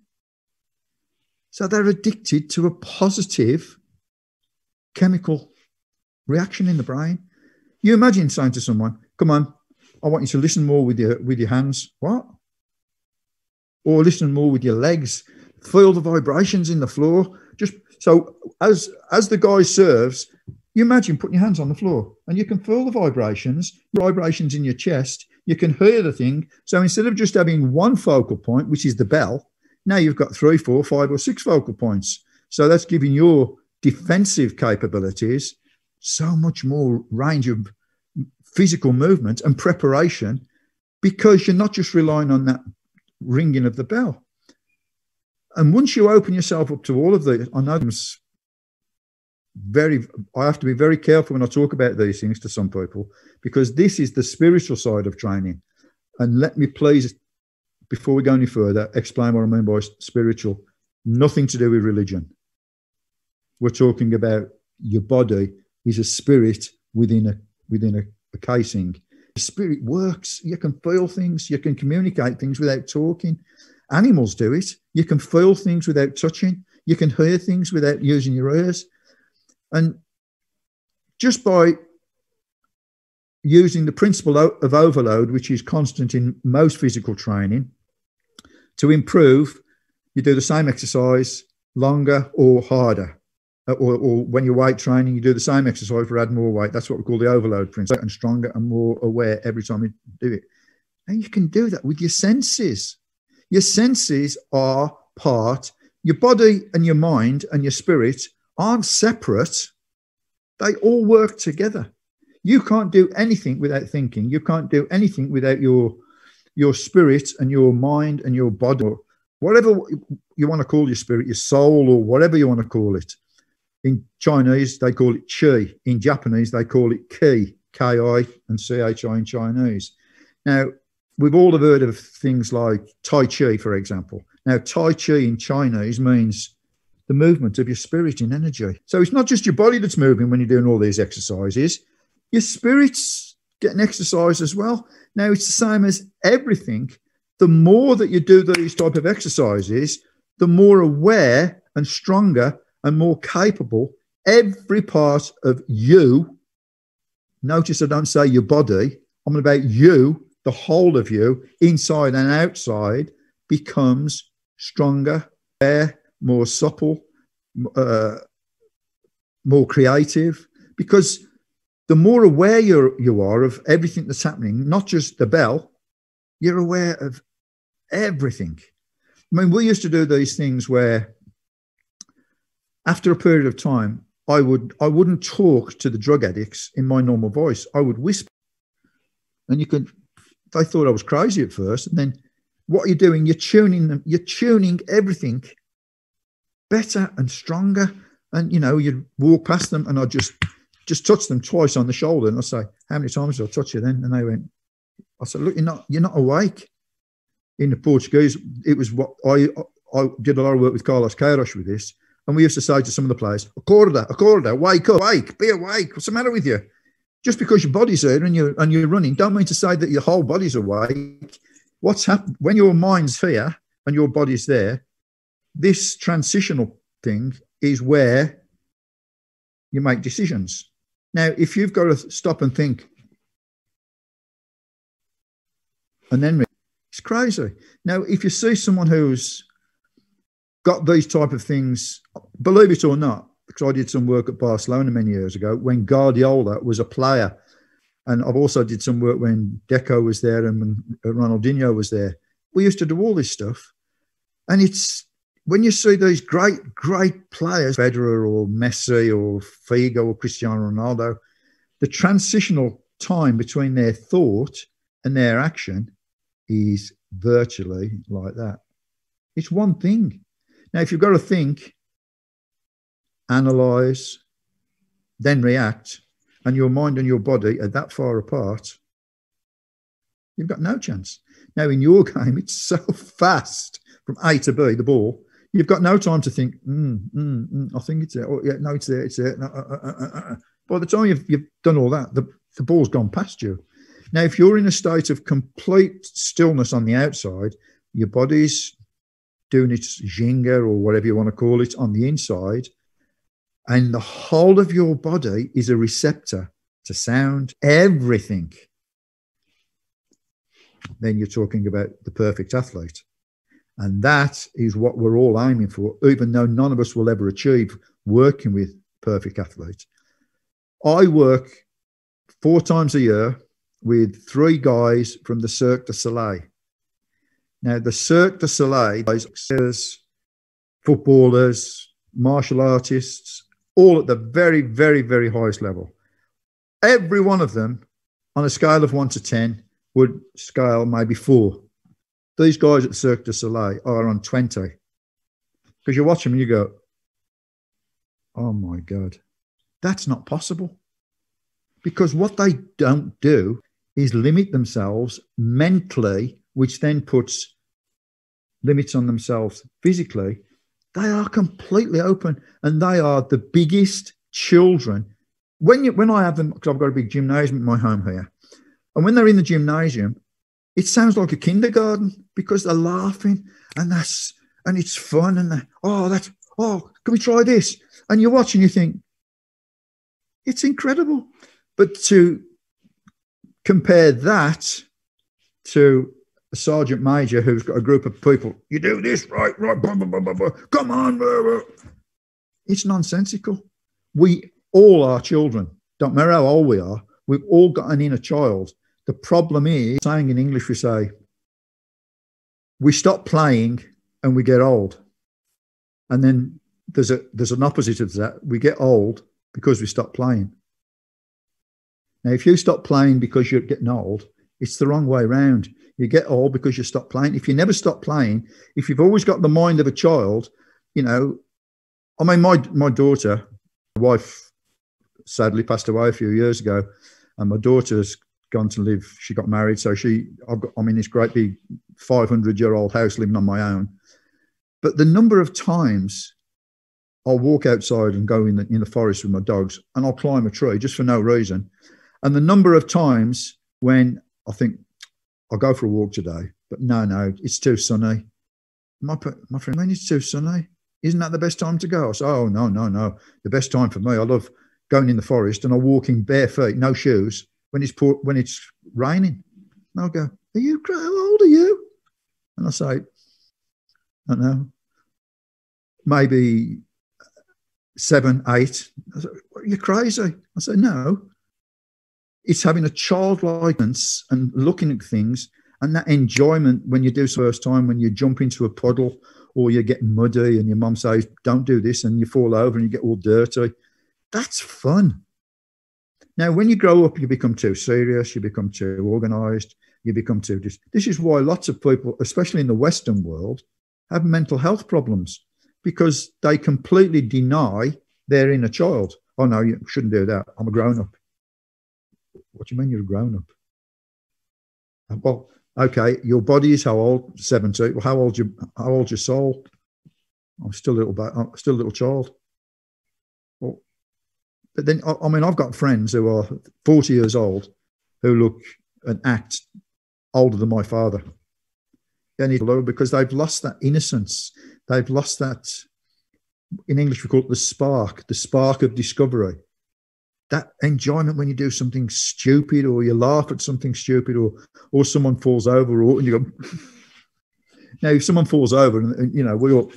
So they're addicted to a positive chemical reaction in the brain. You imagine saying to someone, come on, I want you to listen more with your hands. What? Or listen more with your legs. Feel the vibrations in the floor. Just so as the guy serves, you imagine putting your hands on the floor and you can feel the vibrations in your chest. You can hear the thing. So instead of just having one focal point, which is the bell, now you've got 3, 4, 5, or 6 focal points. So that's giving your defensive capabilities so much more range of physical movement and preparation, because you're not just relying on that ringing of the bell. And once you open yourself up to all of these, I know I have to be very careful when I talk about these things to some people, because this is the spiritual side of training. And let me please, before we go any further, explain what I mean by spiritual. Nothing to do with religion. We're talking about your body is a spirit within a casing. The spirit works. You can feel things. You can communicate things without talking. Animals do it. You can feel things without touching. You can hear things without using your ears. And just by using the principle of overload, which is constant in most physical training, to improve, you do the same exercise longer or harder. Or when you're weight training, you do the same exercise but add more weight. That's what we call the overload principle. And stronger and more aware every time you do it. And you can do that with your senses. Your senses are part, your body and your mind and your spirit aren't separate. They all work together. You can't do anything without thinking. You can't do anything without your spirit and your mind and your body, or whatever you want to call your spirit, your soul, or whatever you want to call it. In Chinese, they call it qi. In Japanese, they call it ki, K-I and C-H-I in Chinese. Now, we've all heard of things like Tai Chi, for example. Now, Tai Chi in Chinese means the movement of your spirit in energy. So it's not just your body that's moving when you're doing all these exercises. Your spirit's getting exercise as well. Now, it's the same as everything. The more that you do these type of exercises, the more aware and stronger and more capable every part of you, notice I don't say your body, I'm about you, the whole of you, inside and outside, becomes stronger, more supple, more creative. Because the more aware you are of everything that's happening, not just the bell, you're aware of everything. I mean, we used to do these things where after a period of time, I wouldn't talk to the drug addicts in my normal voice. I would whisper. And they thought I was crazy at first. And then what you're doing, you're tuning them, you're tuning everything better and stronger. And, you'd walk past them and I'd just touch them twice on the shoulder. And I'd say, how many times did I touch you then? And they went, I said, look, you're not awake. In the Portuguese, it was what I did a lot of work with Carlos Queiroz with this. And we used to say to some of the players, acorda, wake up, be awake. What's the matter with you? Just because your body's there and you're running, don't mean to say that your whole body's awake. What's happened when your mind's here and your body's there? This transitional thing is where you make decisions. Now, if you've got to stop and think, and then it's crazy. Now, if you see someone who's got these type of things, believe it or not, because I did some work at Barcelona many years ago when Guardiola was a player. And I've also did some work when Deco was there and when Ronaldinho was there. We used to do all this stuff. And it's when you see these great players, Federer or Messi or Figo or Cristiano Ronaldo, the transitional time between their thought and their action is virtually like that. It's one thing. Now, if you've got to think, analyze, then react, and your mind and your body are that far apart, you've got no chance. Now, in your game, it's so fast from A to B, the ball, you've got no time to think, I think it's there. Oh, yeah, no, it's there, it's there. No, By the time you've done all that, the ball's gone past you. Now, if you're in a state of complete stillness on the outside, your body's doing its Jenga or whatever you want to call it on the inside, and the whole of your body is a receptor to sound, everything. Then you're talking about the perfect athlete. And that is what we're all aiming for, even though none of us will ever achieve working with perfect athletes. I work 4 times a year with 3 guys from the Cirque du Soleil. Now, the Cirque du Soleil is footballers, martial artists, all at the very, very, very highest level. Every one of them, on a scale of 1 to 10, would scale maybe 4. These guys at Cirque du Soleil are on 20. Because you watch them and you go, oh my God, that's not possible. Because what they don't do is limit themselves mentally, which then puts limits on themselves physically. They are completely open, and they are the biggest children. When I have them, because I've got a big gymnasium in my home here, and when they're in the gymnasium, it sounds like a kindergarten because they're laughing and it's fun, and can we try this? And you watch and you think, It's incredible. But to compare that to a sergeant major who's got a group of people, you do this, right, blah, blah, blah, blah, blah, come on, blah, blah. It's nonsensical. We all are children. Don't matter how old we are. We've all got an inner child. The problem is, saying in English, we say, we stop playing and we get old. And then there's an opposite of that. We get old because we stop playing. Now, if you stop playing because you're getting old, it's the wrong way around. You get old because you stop playing. If you never stop playing, if you've always got the mind of a child, you know, I mean, my daughter, my wife sadly passed away a few years ago, and my daughter's gone to live, she got married. So I'm in this great big 500-year-old house living on my own. But the number of times I'll walk outside and go in the forest with my dogs, and I'll climb a tree just for no reason. And the number of times when I think I'll go for a walk today, but no, it's too sunny. My friend, when it's too sunny, isn't that the best time to go? I say, oh, no. The best time for me, I love going in the forest and I'm walking bare feet, no shoes, when it's raining. And I'll go, how old are you? And I say, I don't know, maybe 7, 8. I say, you're crazy. I say, no. It's having a childlikeness and looking at things, and that enjoyment when you do the first time, when you jump into a puddle or you're getting muddy and your mum says, don't do this, and you fall over and you get all dirty. That's fun. Now, when you grow up, you become too serious, you become too organised, you become too... This is why lots of people, especially in the Western world, have mental health problems, because they completely deny their inner child. Oh, no, you shouldn't do that. I'm a grown-up. What do you mean you're a grown-up? Well, okay, your body is how old? 70. Well, how old's your soul? I'm still a little child. Well, but then, I mean, I've got friends who are 40 years old who look and act older than my father. Because they've lost that innocence. They've lost that, in English we call it the spark of discovery. That enjoyment when you do something stupid, or you laugh at something stupid, or someone falls over, and you go. Now, if someone falls over, and you know, we all,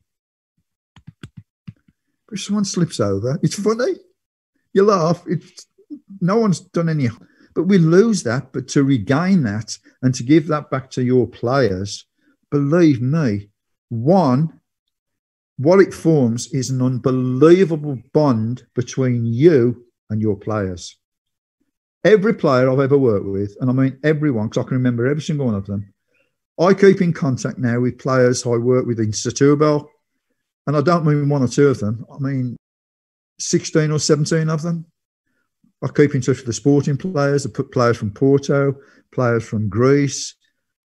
if someone slips over, it's funny. You laugh. No one's done any, but we lose that. But to regain that and to give that back to your players, believe me, what it forms is an unbelievable bond between you and your players. Every player I've ever worked with, and I mean everyone, because I can remember every single one of them, I keep in contact now with players I work with in Setúbal, and I don't mean 1 or 2 of them, I mean 16 or 17 of them. I keep in touch with the sporting players, the players from Porto, players from Greece.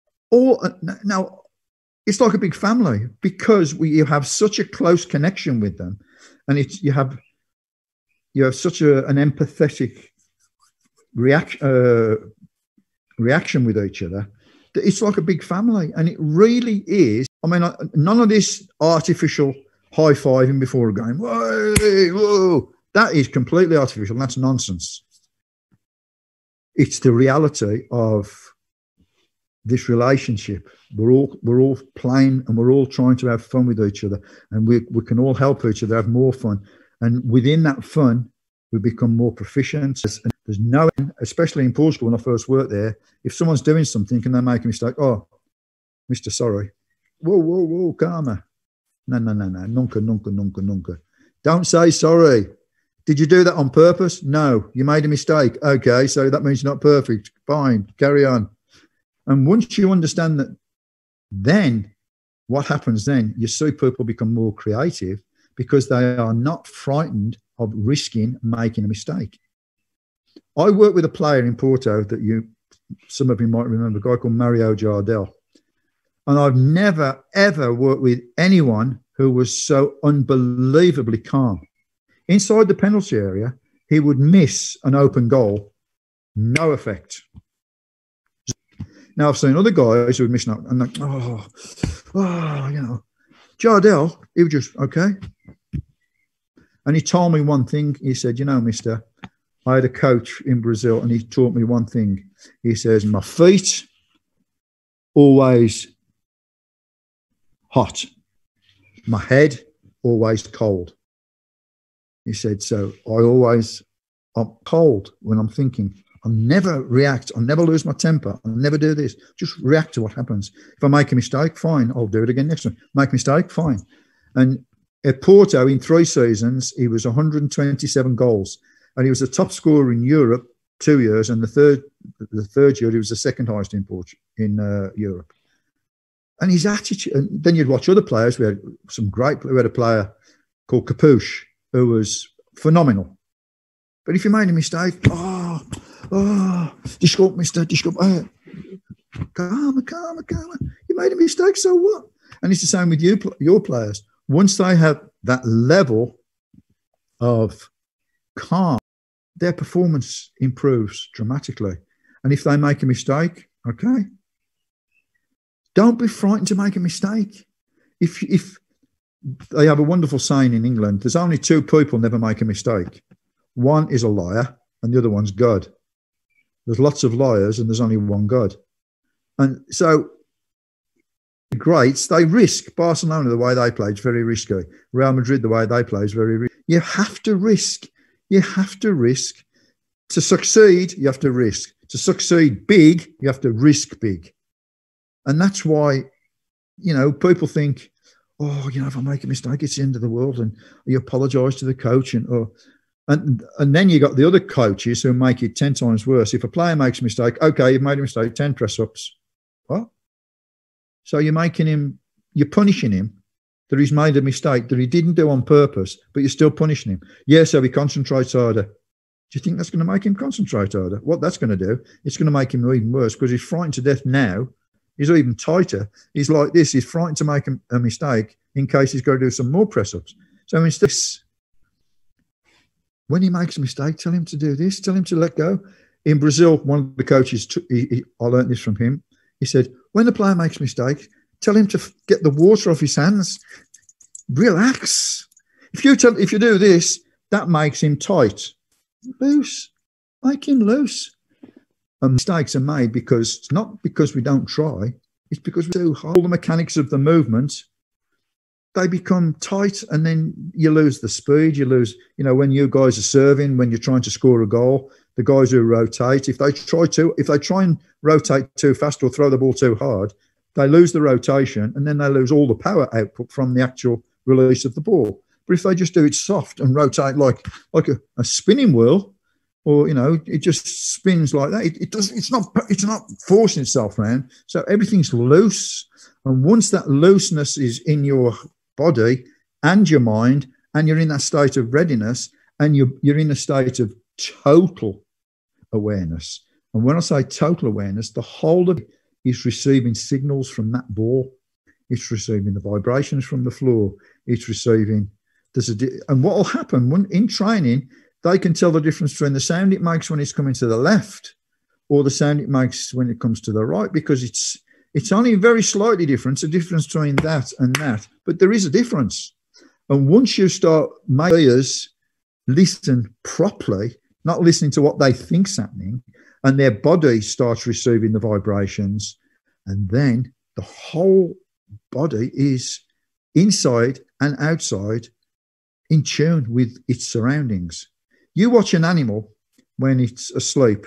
Now, it's like a big family, because you have such a close connection with them, and you have such an empathetic reaction with each other, that it's like a big family. And it really is. I mean, none of this artificial high-fiving before going, whoa, that is completely artificial. That's nonsense. It's the reality of this relationship. We're all playing, and we're all trying to have fun with each other, and we can all help each other have more fun. And within that fun, we become more proficient. And there's no, especially in Portugal when I first worked there, if someone's doing something and they make a mistake, oh, Mr. Sorry. Whoa, calmer. No. Nunca. Don't say sorry. Did you do that on purpose? No, you made a mistake. Okay, so that means you're not perfect. Fine, carry on. And once you understand that, then what happens then? You see people become more creative, because they are not frightened of risking making a mistake. I worked with a player in Porto that some of you might remember, a guy called Mario Jardel. And I've never, ever worked with anyone who was so unbelievably calm. Inside the penalty area, he would miss an open goal, no effect. Now, I've seen other guys who would miss an open, and Jardel, he was just, okay. And he told me one thing. He said, you know, mister, I had a coach in Brazil and he taught me one thing. He says, my feet always hot, my head always cold. He said, so I'm cold when I'm thinking. I'll never react. I'll never lose my temper. I'll never do this. Just react to what happens. If I make a mistake, fine. I'll do it again next time. Make a mistake, fine. And at Porto, in 3 seasons, he was 127 goals. And he was the top scorer in Europe 2 years. And the third year, he was the second highest in Europe. And his attitude, and then you'd watch other players. We had we had a player called Capuche, who was phenomenal. But if you made a mistake, disculpe, mister, disculpe. Calma. You made a mistake, so what? And it's the same with your players. Once they have that level of calm, their performance improves dramatically. And if they make a mistake, okay, don't be frightened to make a mistake. If they have a wonderful saying in England, there's only 2 people never make a mistake. One is a liar and the other one's God. There's lots of liars and there's only one God. And so the greats, they risk. Barcelona, the way they play, is very risky. Real Madrid, the way they play, is very risky. You have to risk. You have to risk. To succeed, you have to risk. To succeed big, you have to risk big. And that's why, you know, people think, oh, you know, if I make a mistake, it's the end of the world. And you apologise to the coach. And then you got the other coaches who make it 10 times worse. If a player makes a mistake, okay, you've made a mistake, 10 press-ups. What? So you're punishing him that he's made a mistake that he didn't do on purpose, but you're still punishing him. Yeah, so he concentrates harder. Do you think that's going to make him concentrate harder? What that's going to do, it's going to make him even worse because he's frightened to death now. He's even tighter. He's like this. He's frightened to make a mistake in case he's got to do some more press-ups. So instead, when he makes a mistake, tell him to do this. Tell him to let go. In Brazil, one of the coaches, I learned this from him. He said, when the player makes a mistake, tell him to get the water off his hands. Relax. If you do this, that makes him tight. Loose. Make him loose. And mistakes are made because it's not because we don't try. It's because we do all the mechanics of the movement. They become tight and then you lose the speed. You lose, you know, when you guys are serving, when you're trying to score a goal, the guys who rotate, if they try and rotate too fast or throw the ball too hard, they lose the rotation and then they lose all the power output from the actual release of the ball. But if they just do it soft and rotate like a spinning wheel, or, you know, it just spins like that, it's not forcing itself around. So everything's loose. And once that looseness is in your body and your mind, and you're in that state of readiness, and you're in a state of total awareness. And when I say total awareness, the whole of it is receiving signals from that ball. It's receiving the vibrations from the floor. It's receiving and what will happen when in training, they can tell the difference between the sound it makes when it's coming to the left or the sound it makes when it comes to the right, because it's only very slightly different, a difference between that and that. But there is a difference. And once you start making players listen properly, not listening to what they think's happening, and their body starts receiving the vibrations, and then the whole body is inside and outside in tune with its surroundings. You watch an animal when it's asleep,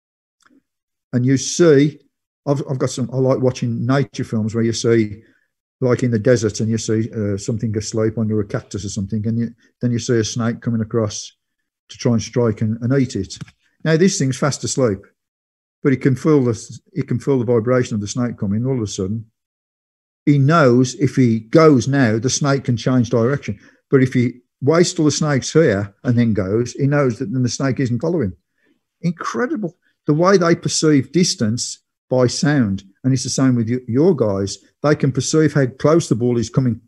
and you see, I like watching nature films where you see, like in the desert, and you see something asleep under a cactus or something, and then you see a snake coming across to try and strike and eat it. Now, this thing's fast asleep, but it can feel the vibration of the snake coming. All of a sudden, he knows if he goes now, the snake can change direction. But if he waits till the snake's here and then goes, he knows that then the snake isn't following. Incredible. The way they perceive distance by sound. And it's the same with your guys. They can perceive how close the ball is coming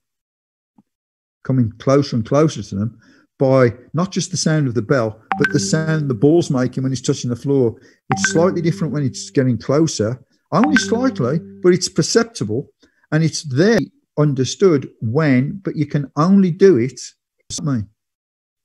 closer and closer to them by not just the sound of the bell, but the sound the ball's making when it's touching the floor. It's slightly different when it's getting closer, only slightly, but it's perceptible. And it's there understood when, but you can only do it. Me.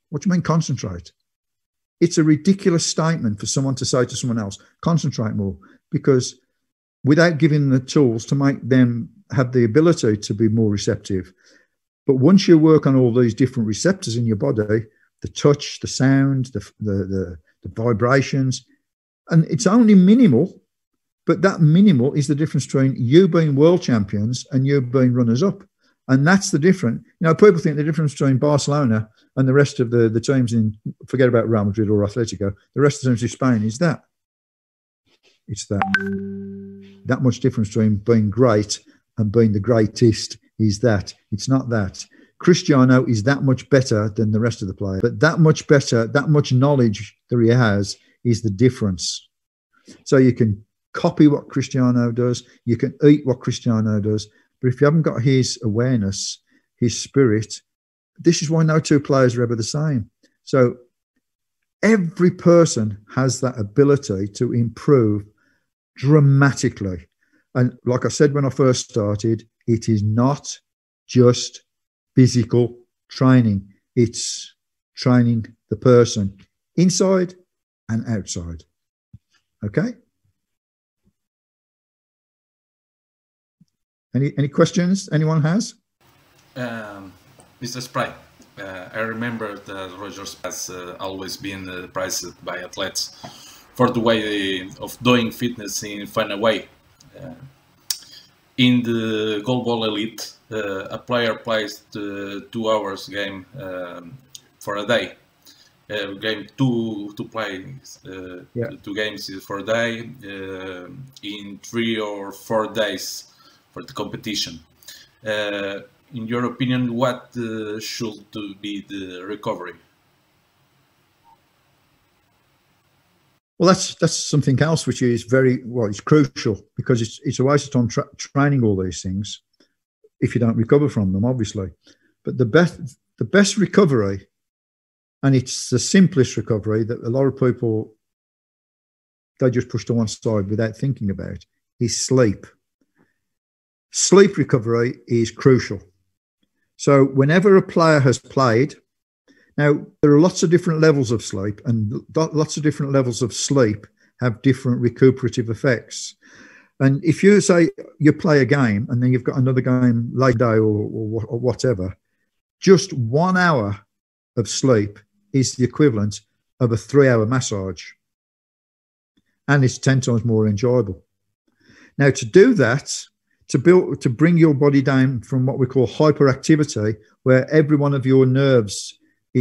What do you mean concentrate? It's a ridiculous statement for someone to say to someone else, concentrate more, because without giving them the tools to make them have the ability to be more receptive. But once you work on all these different receptors in your body, the touch, the sound, the vibrations, and it's only minimal, but that minimal is the difference between you being world champions and you being runners-up. And that's the difference. You know, people think the difference between Barcelona and the rest of the teams in, forget about Real Madrid or Atletico, the rest of the teams in Spain is that. It's that much difference between being great and being the greatest is that. It's not that. Cristiano is that much better than the rest of the players, but that much better, that much knowledge that he has is the difference. So you can copy what Cristiano does, you can eat what Cristiano does, but if you haven't got his awareness, his spirit, this is why no two players are ever the same. So every person has that ability to improve dramatically. And like I said when I first started, it is not just physical training. It's training the person inside and outside. Okay? Any questions anyone has? Mr. Spry, I remember that Rogers has always been prized by athletes for the way of doing fitness in fun way. In the goalball elite, a player plays the 2 hours game for a day. Game two play two games for a day in 3 or 4 days for the competition. In your opinion, what should be the recovery? Well, that's something else which is very it's crucial, because it's a waste of time training all these things if you don't recover from them, obviously. But the best recovery, and it's the simplest recovery that a lot of people, they just push to one side without thinking about, is sleep. Sleep recovery is crucial. So whenever a player has played, now there are lots of different levels of sleep, and lots of different levels of sleep have different recuperative effects. And if you say you play a game and then you've got another game late day or whatever, just 1 hour of sleep is the equivalent of a 3-hour massage. And it's 10 times more enjoyable. Now, to do that, to bring your body down from what we call hyperactivity, where every one of your nerves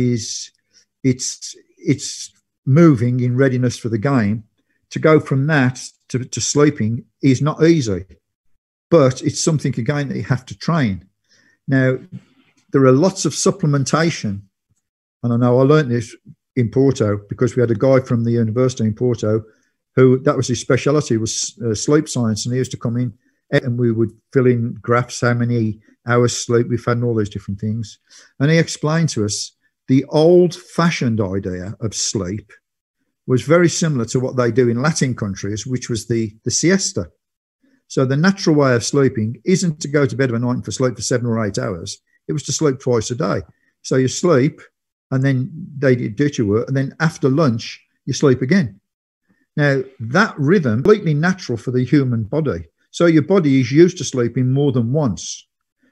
it's moving in readiness for the game, to go from that to sleeping is not easy, but it's something again that you have to train. Now, there are lots of supplementation, and I know I learned this in Porto because we had a guy from the university in Porto who that was his speciality, was sleep science, and he used to come in and we would fill in graphs, how many hours sleep we've had and all those different things. And he explained to us the old-fashioned idea of sleep was very similar to what they do in Latin countries, which was the siesta. So the natural way of sleeping isn't to go to bed at night and sleep for 7 or 8 hours. It was to sleep twice a day. So you sleep, and then they do your work, and then after lunch, you sleep again. Now, that rhythm is completely natural for the human body. So your body is used to sleeping more than once.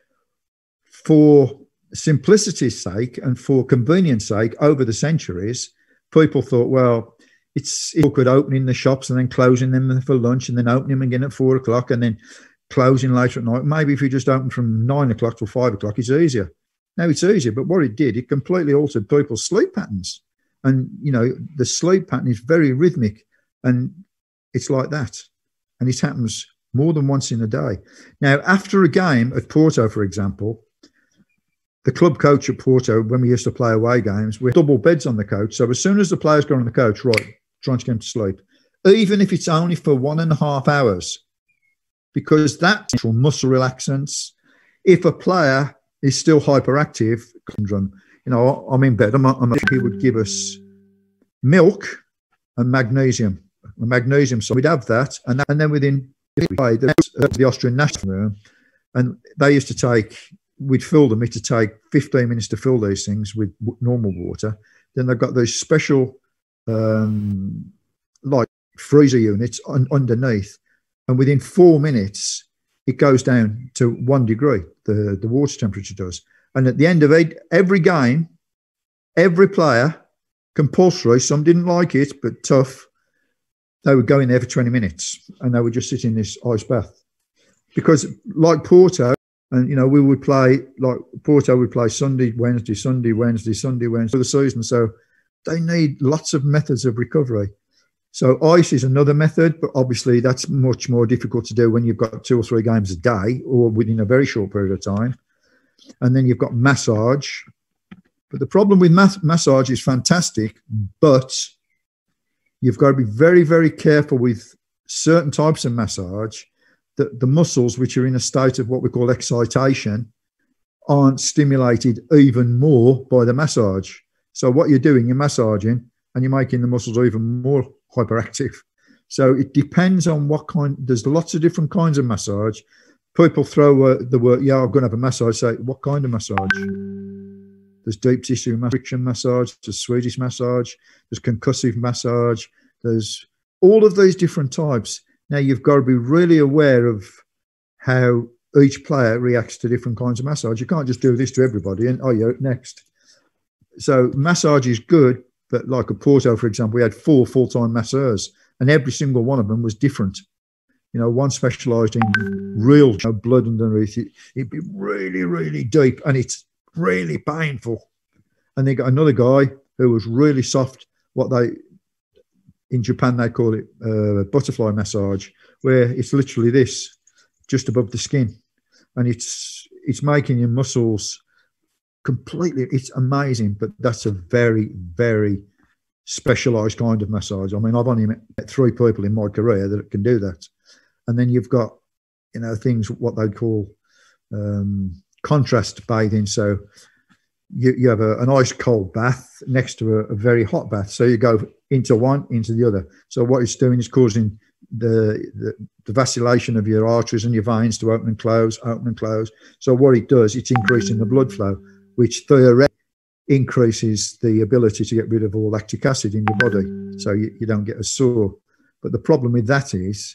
For simplicity's sake and for convenience sake, over the centuries, people thought, well, it's awkward opening the shops and then closing them for lunch and then opening them again at 4 o'clock and then closing later at night. Maybe if you just open from 9 o'clock till 5 o'clock, it's easier. Now it's easier, but what it did, it completely altered people's sleep patterns. And, you know, the sleep pattern is very rhythmic, and it's like that. And it happens more than once in a day. Now, after a game at Porto, for example, the club coach at Porto, when we used to play away games, we had double beds on the coach. So as soon as the players go on the coach, right, trying to get them to sleep, even if it's only for 1.5 hours, because that's muscle relaxants. If a player is still hyperactive, you know, I'm in bed, he would give us milk and magnesium. So we'd have that, and then within the Austrian national room, and they used to take we'd fill them. It'd take 15 minutes to fill these things with normal water. Then they've got those special like freezer units underneath, and within 4 minutes it goes down to 1 degree. The water temperature does. And at the end of every game, every player, compulsory, some didn't like it, but tough, they would go in there for 20 minutes and they would just sit in this ice bath. Because like Porto, and we would play, like Porto would play Sunday, Wednesday, Sunday, Wednesday, Sunday, Wednesday for the season. So they need lots of methods of recovery. So ice is another method, but obviously that's much more difficult to do when you've got 2 or 3 games a day or within a very short period of time. And then you've got massage. But the problem with massage is fantastic, but you've got to be very, very careful with certain types of massage, that the muscles, which are in a state of what we call excitation, aren't stimulated even more by the massage. So what you're doing, you're massaging and you're making the muscles even more hyperactive. So it depends on what kind. There's lots of different kinds of massage. People throw the word, yeah, I'm going to have a massage. Say, what kind of massage? There's deep tissue friction massage, there's Swedish massage, there's concussive massage, there's all of these different types. Now, you've got to be really aware of how each player reacts to different kinds of massage. You can't just do this to everybody and, oh, yeah, next. So massage is good, but like at Porto, for example, we had 4 full-time masseurs, and every single one of them was different. One specialised in real blood underneath it. It'd be really, really deep, and it's really painful. And they got another guy who was really soft, in Japan they call it butterfly massage, where it's literally this, just above the skin, and it's making your muscles completely, it's amazing. But that's a very, very specialized kind of massage. I mean, I've only met 3 people in my career that can do that. And then you've got things what they call contrast bathing. So you have an ice cold bath next to a very hot bath. So you go into one, into the other. So what it's doing is causing the vacillation of your arteries and your veins to open and close, open and close. So what it does, it's increasing the blood flow, which theoretically increases the ability to get rid of all lactic acid in your body. So you don't get as sore. But the problem with that is,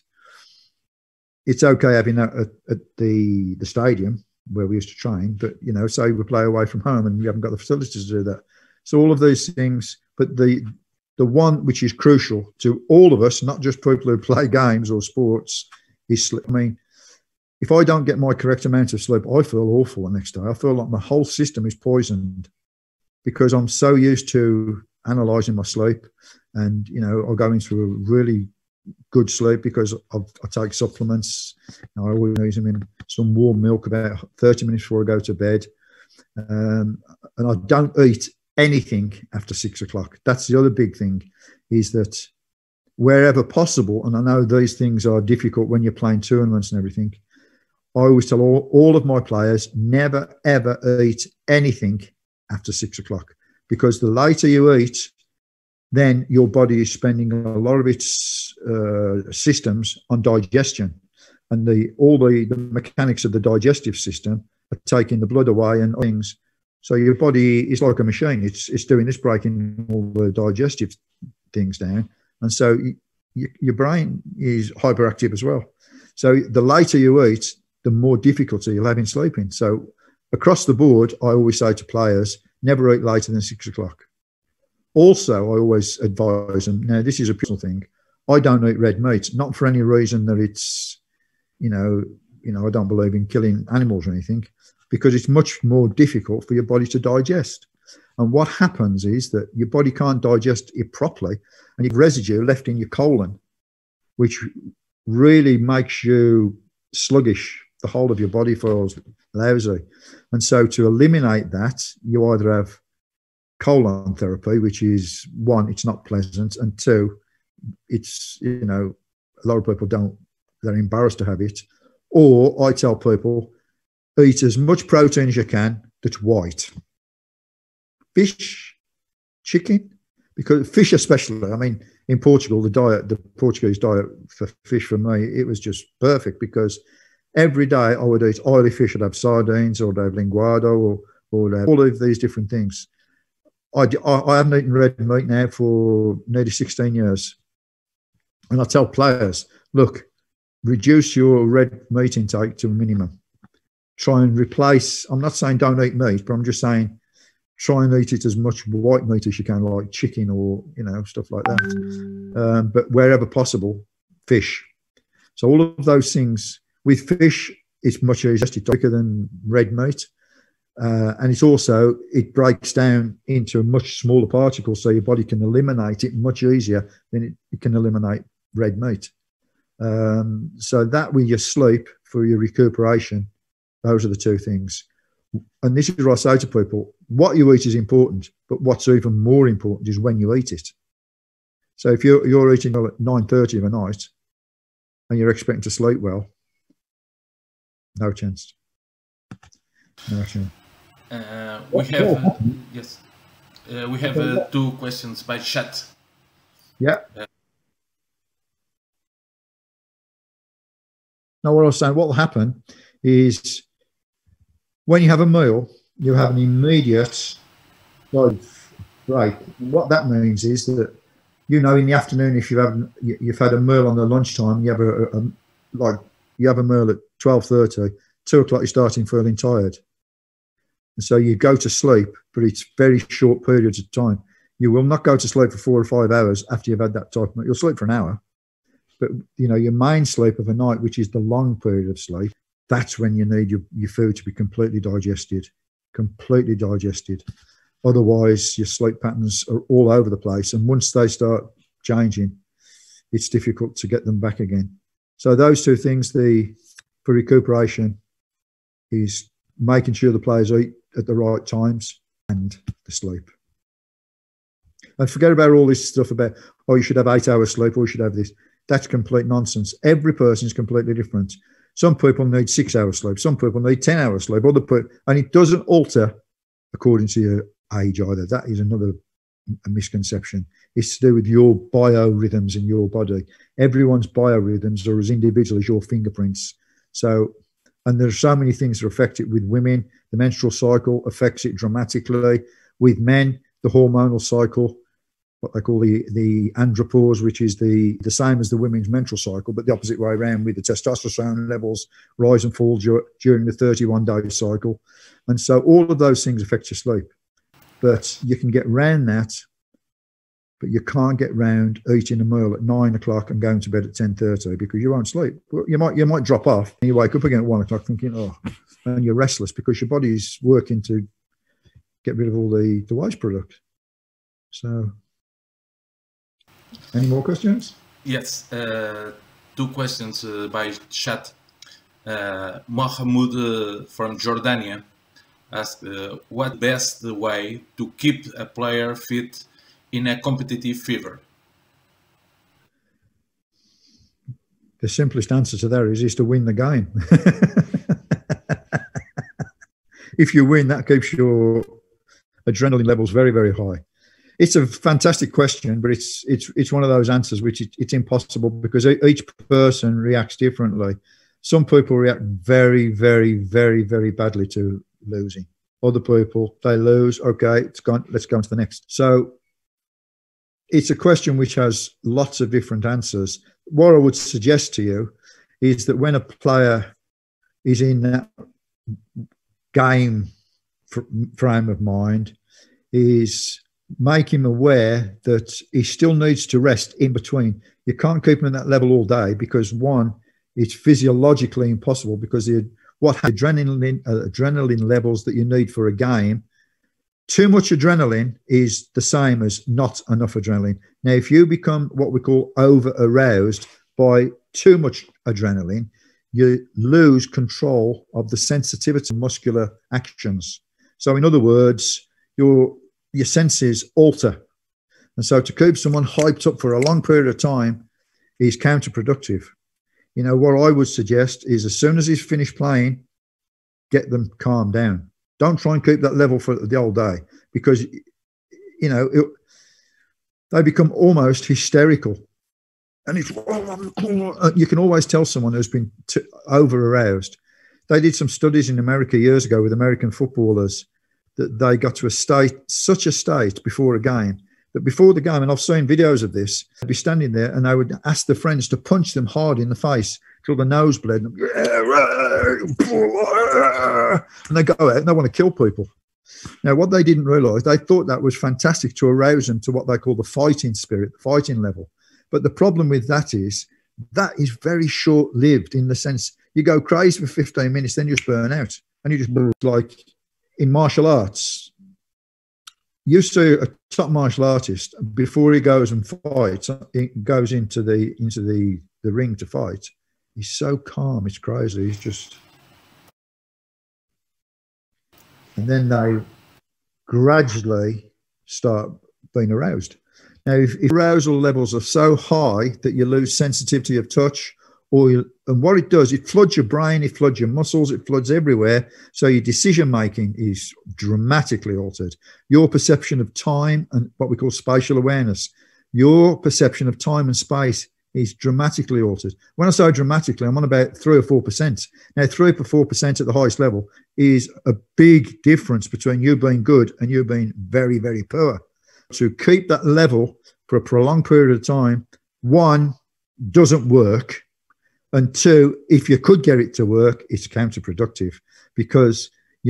it's okay having that at the stadium where we used to train, but say we play away from home and you haven't got the facilities to do that. So all of those things, but the one which is crucial to all of us, not just people who play games or sports, is sleep. I mean, if I don't get my correct amount of sleep, I feel awful the next day. I feel like my whole system is poisoned because I'm so used to analysing my sleep, and I'll go into a really good sleep because I take supplements. I always use them in some warm milk about 30 minutes before I go to bed. And I don't eat anything after 6 o'clock. That's the other big thing, is that wherever possible, and I know these things are difficult when you're playing tournaments and everything, I always tell all of my players, never, ever eat anything after 6 o'clock, because the later you eat, then your body is spending a lot of its systems on digestion, and all the mechanics of the digestive system are taking the blood away and things. So your body is like a machine. It's doing this, breaking all the digestive things down, and so your brain is hyperactive as well. So the later you eat, the more difficulty you'll have in sleeping. So across the board, I always say to players, never eat later than 6 o'clock. Also, I always advise them, now this is a personal thing, I don't eat red meat, not for any reason that it's, I don't believe in killing animals or anything, because it's much more difficult for your body to digest. And what happens is that your body can't digest it properly, and you have residue left in your colon, which really makes you sluggish. The whole of your body feels lousy. And so to eliminate that, you either have colon therapy, which is, 1, it's not pleasant, and 2, it's, a lot of people they're embarrassed to have it. Or I tell people, eat as much protein as you can that's white. Fish, chicken, because fish especially, I mean, in Portugal, the Portuguese diet for fish, for me, it was just perfect, because Every day I would eat oily fish. I'd have sardines, or I'd have linguado, or I'd have all of these different things. I haven't eaten red meat now for nearly 16 years. And I tell players, look, reduce your red meat intake to a minimum. Try and replace, I'm not saying don't eat meat, but I'm just saying try and eat it as much white meat as you can, like chicken or, stuff like that. But wherever possible, fish. So all of those things, with fish, it's much easier, it's quicker than red meat. And it's also, it breaks down into a much smaller particle, so your body can eliminate it much easier than it can eliminate red meat. So that with your sleep, for your recuperation, those are the two things. And this is what I say to people: what you eat is important, but what's even more important is when you eat it. So if you're eating at 9:30 of a night and you're expecting to sleep well, no chance. No chance. We have two questions by chat. Yeah. Now, what I was saying, what will happen is when you have a meal, you have an immediate break. What that means is that, in the afternoon, if you've had a meal on the lunchtime, you have a meal at 12:30, 2 o'clock, you're starting feeling tired. And so you go to sleep, but it's very short periods of time. You will not go to sleep for 4 or 5 hours after you've had that type of meal. You'll sleep for an hour. But, your main sleep of a night, which is the long period of sleep, that's when you need your food to be completely digested. Otherwise, your sleep patterns are all over the place. And once they start changing, it's difficult to get them back again. So those two things, for recuperation, is making sure the players eat at the right times and the sleep. And forget about all this stuff about, you should have 8 hours sleep, or you should have this. That's complete nonsense. Every person is completely different. Some people need 6 hours sleep. Some people need 10 hours sleep. And it doesn't alter according to your age either. That is another misconception. It's to do with your biorhythms in your body. Everyone's biorhythms are as individual as your fingerprints. And there's so many things that affect it. With women, the menstrual cycle affects it dramatically. With men, the hormonal cycle, what they call the andropause, which is the same as the women's menstrual cycle, but the opposite way around, with the testosterone levels rise and fall during the 31-day cycle. And so all of those things affect your sleep. But you can get round that, but you can't get round eating a meal at 9 o'clock and going to bed at 10:30, because you won't sleep. You might drop off and you wake up again at 1 o'clock thinking, and you're restless because your body is working to get rid of all the waste product. So, any more questions? Yes, two questions by chat. Mahmoud from Jordania asked, what best way to keep a player fit in a competitive fever? The simplest answer to that is to win the game. If you win, that keeps your adrenaline levels very, very high. It's a fantastic question, but it's one of those answers which it's impossible, because each person reacts differently. Some people react very, very, very, very badly to losing. Other people, they lose, okay, it's gone, let's go on to the next. So it's a question which has lots of different answers. What I would suggest to you is that when a player is in that game frame of mind, is make him aware that he still needs to rest in between. You can't keep him at that level all day, because one, it's physiologically impossible, because adrenaline levels that you need for a game, too much adrenaline is the same as not enough adrenaline. Now, if you become what we call over aroused by too much adrenaline, you lose control of the sensitivity of muscular actions. So in other words, your senses alter. And so to keep someone hyped up for a long period of time is counterproductive. What I would suggest is, as soon as he's finished playing, get them calmed down. Don't try and keep that level for the whole day, because, they become almost hysterical. and it's you can always tell someone who's been over aroused. They did some studies in America years ago with American footballers that they got to such a state before a game, that before the game, and I've seen videos of this, they'd be standing there and they would ask their friends to punch them hard in the face till the nose bled, and they go out and they want to kill people. Now, what they didn't realise, they thought that was fantastic to arouse them to what they call the fighting spirit, the fighting level. But the problem with that is very short-lived, in the sense you go crazy for 15 minutes, then you just burn out. And you just, like in martial arts, you see a top martial artist, before he goes and fights, he goes into the ring to fight, he's so calm, it's crazy. He's just... And then they gradually start being aroused. Now, if arousal levels are so high that you lose sensitivity of touch, and what it does, it floods your brain, it floods your muscles, it floods everywhere. So your decision making is dramatically altered. Your perception of time and what we call spatial awareness, your perception of time and space is dramatically altered. When I say dramatically, I'm on about 3 or 4%. Now, 3 or 4% at the highest level is a big difference between you being good and you being very, very poor. To keep that level for a prolonged period of time, 1, doesn't work, and 2, if you could get it to work, it's counterproductive, because you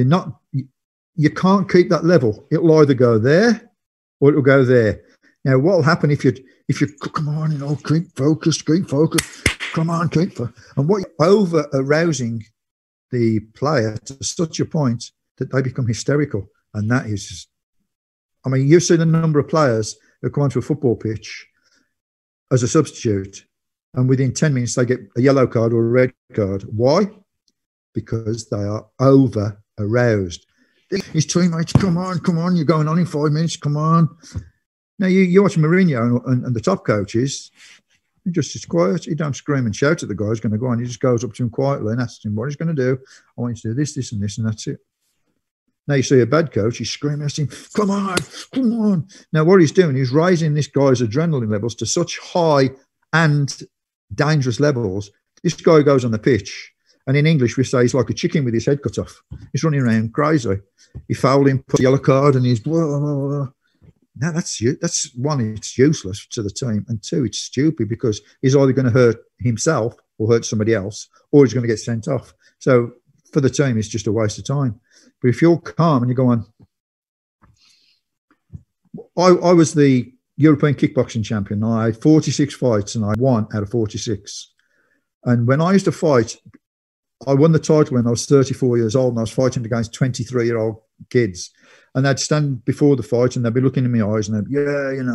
can't keep that level. It'll either go there or it'll go there. Now, what will happen if you come on, keep focused, come on, and what you're over arousing the player to such a point that they become hysterical. And that is, I mean, you see the number of players who come onto a football pitch as a substitute, and within 10 minutes they get a yellow card or a red card. Why? Because they are over aroused. His teammates, come on, you're going on in 5 minutes, come on. Now, you watch Mourinho and the top coaches, he just is quiet. He don't scream and shout at the guy who's going to go on. He just goes up to him quietly and asks him what he's going to do. I want you to do this, this, and this, and that's it. Now, you see a bad coach, he's screaming at him, come on. Now, what he's doing, he's raising this guy's adrenaline levels to such high and dangerous levels. This guy goes on the pitch, and in English, we say he's like a chicken with his head cut off. He's running around crazy. He fouled him, put a yellow card, and he's... Now, that's 1, it's useless to the team, and 2, it's stupid, because he's either going to hurt himself or hurt somebody else, or he's going to get sent off. So for the team, it's just a waste of time. But if you're calm and you go on... I was the European kickboxing champion. I had 46 fights and I won out of 46. And when I used to fight, I won the title when I was 34 years old, and I was fighting against 23-year-old kids. And they'd stand before the fight and they'd be looking in my eyes and they'd be,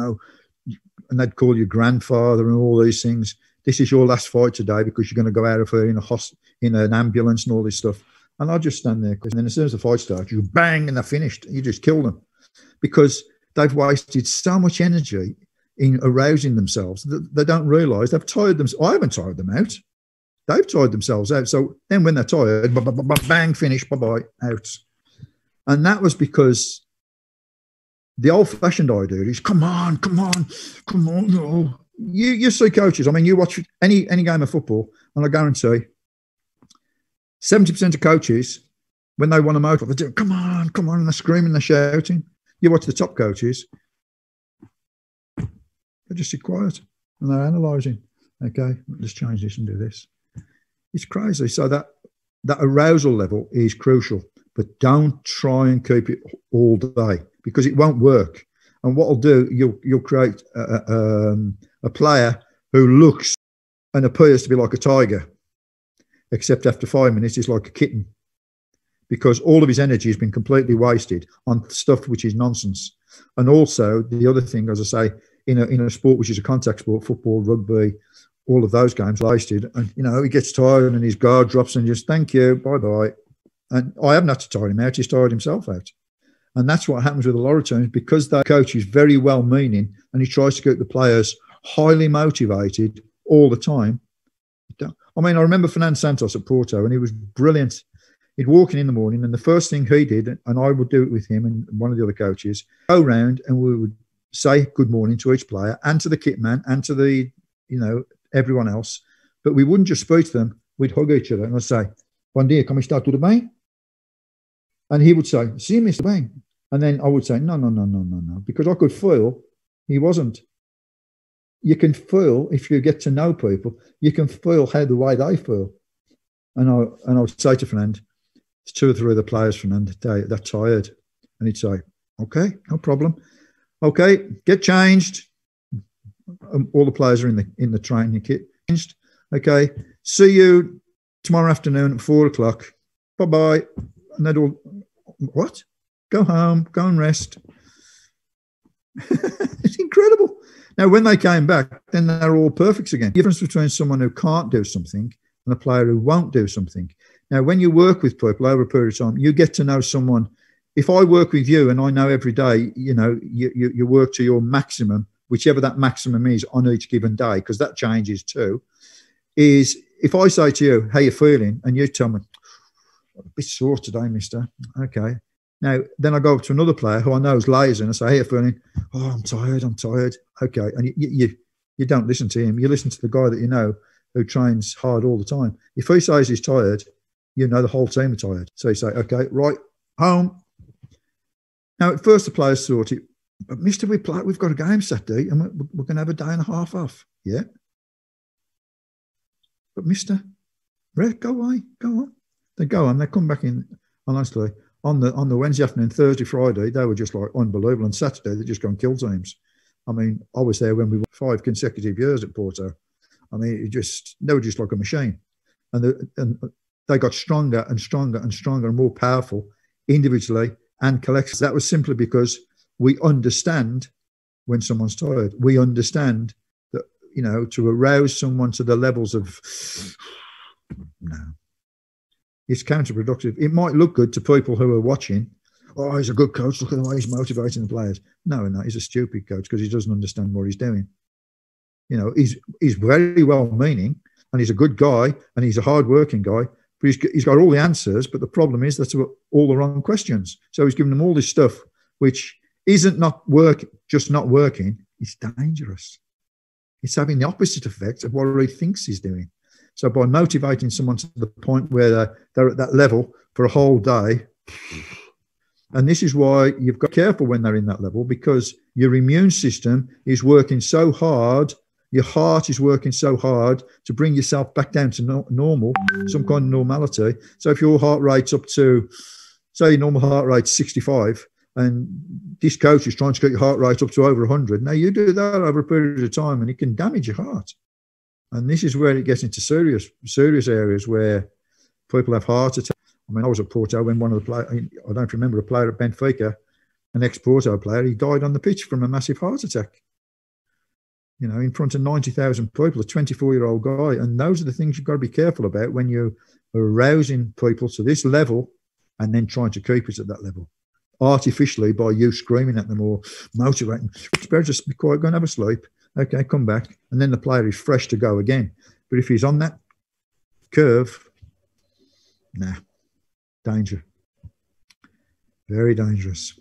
and they'd call you grandfather and all these things. This is your last fight today because you're going to go out of here in an ambulance and all this stuff. And I'd just stand there. And then as soon as the fight starts, you bang and they're finished. You just kill them, because they've wasted so much energy in arousing themselves that they don't realise they've tired them. I haven't tired them out. They've tired themselves out. So then when they're tired, bang, finish, bye-bye, out. And that was because the old-fashioned idea is, come on. No. You see coaches. I mean, you watch any game of football, and I guarantee 70% of coaches, when they want to motivate, they do, come on, and they're screaming, they're shouting. You watch the top coaches, they just sit quiet and they're analysing. Okay, let's change this and do this. It's crazy. So that arousal level is crucial. But don't try and keep it all day, because it won't work. And what will do, you'll create a player who looks and appears to be like a tiger, except after 5 minutes, he's like a kitten, because all of his energy has been completely wasted on stuff which is nonsense. And also, the other thing, as I say, in a sport which is a contact sport, football, rugby, all of those games wasted, and he gets tired and his guard drops and just, thank you, bye-bye. And I haven't had to tire him out, he's tired himself out. And that's what happens with a lot of teams, because that coach is very well-meaning and he tries to get the players highly motivated all the time. I mean, I remember Fernando Santos at Porto, and he was brilliant. He'd walk in the morning, and the first thing he did, and I would do it with him and one of the other coaches, go round and we would say good morning to each player and to the kit man and to the everyone else. But we wouldn't just speak to them. We'd hug each other and I'd say, "Bom dia, como está, tudo bem?" And he would say, "See, Mr. Bang." And then I would say, "No, no, no, no, no, no," because I could feel he wasn't. You can feel, if you get to know people, you can feel how the way they feel. And I would say to Fernand, "There's 2 or 3 of the players, Fernand, they're tired." And he'd say, "Okay, no problem. Okay, get changed." All the players are in the training kit. "Okay, see you tomorrow afternoon at 4 o'clock. Bye-bye." And they'd all, "What? Go home, go and rest." It's incredible. Now, when they came back, then they're all perfects again. The difference between someone who can't do something and a player who won't do something. Now, when you work with people over a period of time, you get to know someone. If I work with you and I know every day, you work to your maximum, whichever that maximum is on each given day, because that changes too, is if I say to you, "How you feeling?" and you tell me, "A bit sore today, mister." Okay. Now, then I go up to another player who I know is lazy and I say, "How you feeling?" "Oh, I'm tired. Okay. And you don't listen to him. You listen to the guy that you know who trains hard all the time. If he says he's tired, you know the whole team are tired. So you say, "Okay, right, home." Now, at first the players thought it, "But mister, we've got a game Saturday and we're going to have a day and a half off." "Yeah. But mister, Rick, go away, go on." They go on, they come back in, honestly, on the Wednesday afternoon, Thursday, Friday, they were just like unbelievable. And Saturday, they just go and kill teams. I mean, I was there when we won 5 consecutive years at Porto. I mean, they were just like a machine. And they got stronger and stronger and stronger and more powerful individually and collectively. That was simply because we understand when someone's tired. We understand that, to arouse someone to the levels of, no, it's counterproductive. It might look good to people who are watching. "Oh, he's a good coach. Look at the way he's motivating the players." No, he's a stupid coach because he doesn't understand what he's doing. He's very well-meaning and he's a good guy and he's a hard-working guy, but he's got all the answers. But the problem is that's all the wrong questions. So he's giving them all this stuff which isn't just not working. It's dangerous. It's having the opposite effect of what he thinks he's doing. So by motivating someone to the point where they're at that level for a whole day, and this is why you've got to be careful when they're in that level, because your immune system is working so hard, your heart is working so hard to bring yourself back down to normal, some kind of normality. So if your heart rate's up to, say, your normal heart rate's 65, and this coach is trying to get your heart rate up to over 100, now you do that over a period of time and it can damage your heart. And this is where it gets into serious areas where people have heart attacks. I mean, I was at Porto when one of the players, I don't remember, a player at Benfica, an ex-Porto player, he died on the pitch from a massive heart attack. In front of 90,000 people, a 24-year-old guy. And those are the things you've got to be careful about when you're arousing people to this level and then trying to keep it at that level artificially by you screaming at them or motivating. It's better just be quiet, go and have a sleep. Okay, come back. And then the player is fresh to go again. But if he's on that curve, nah, danger. Very dangerous.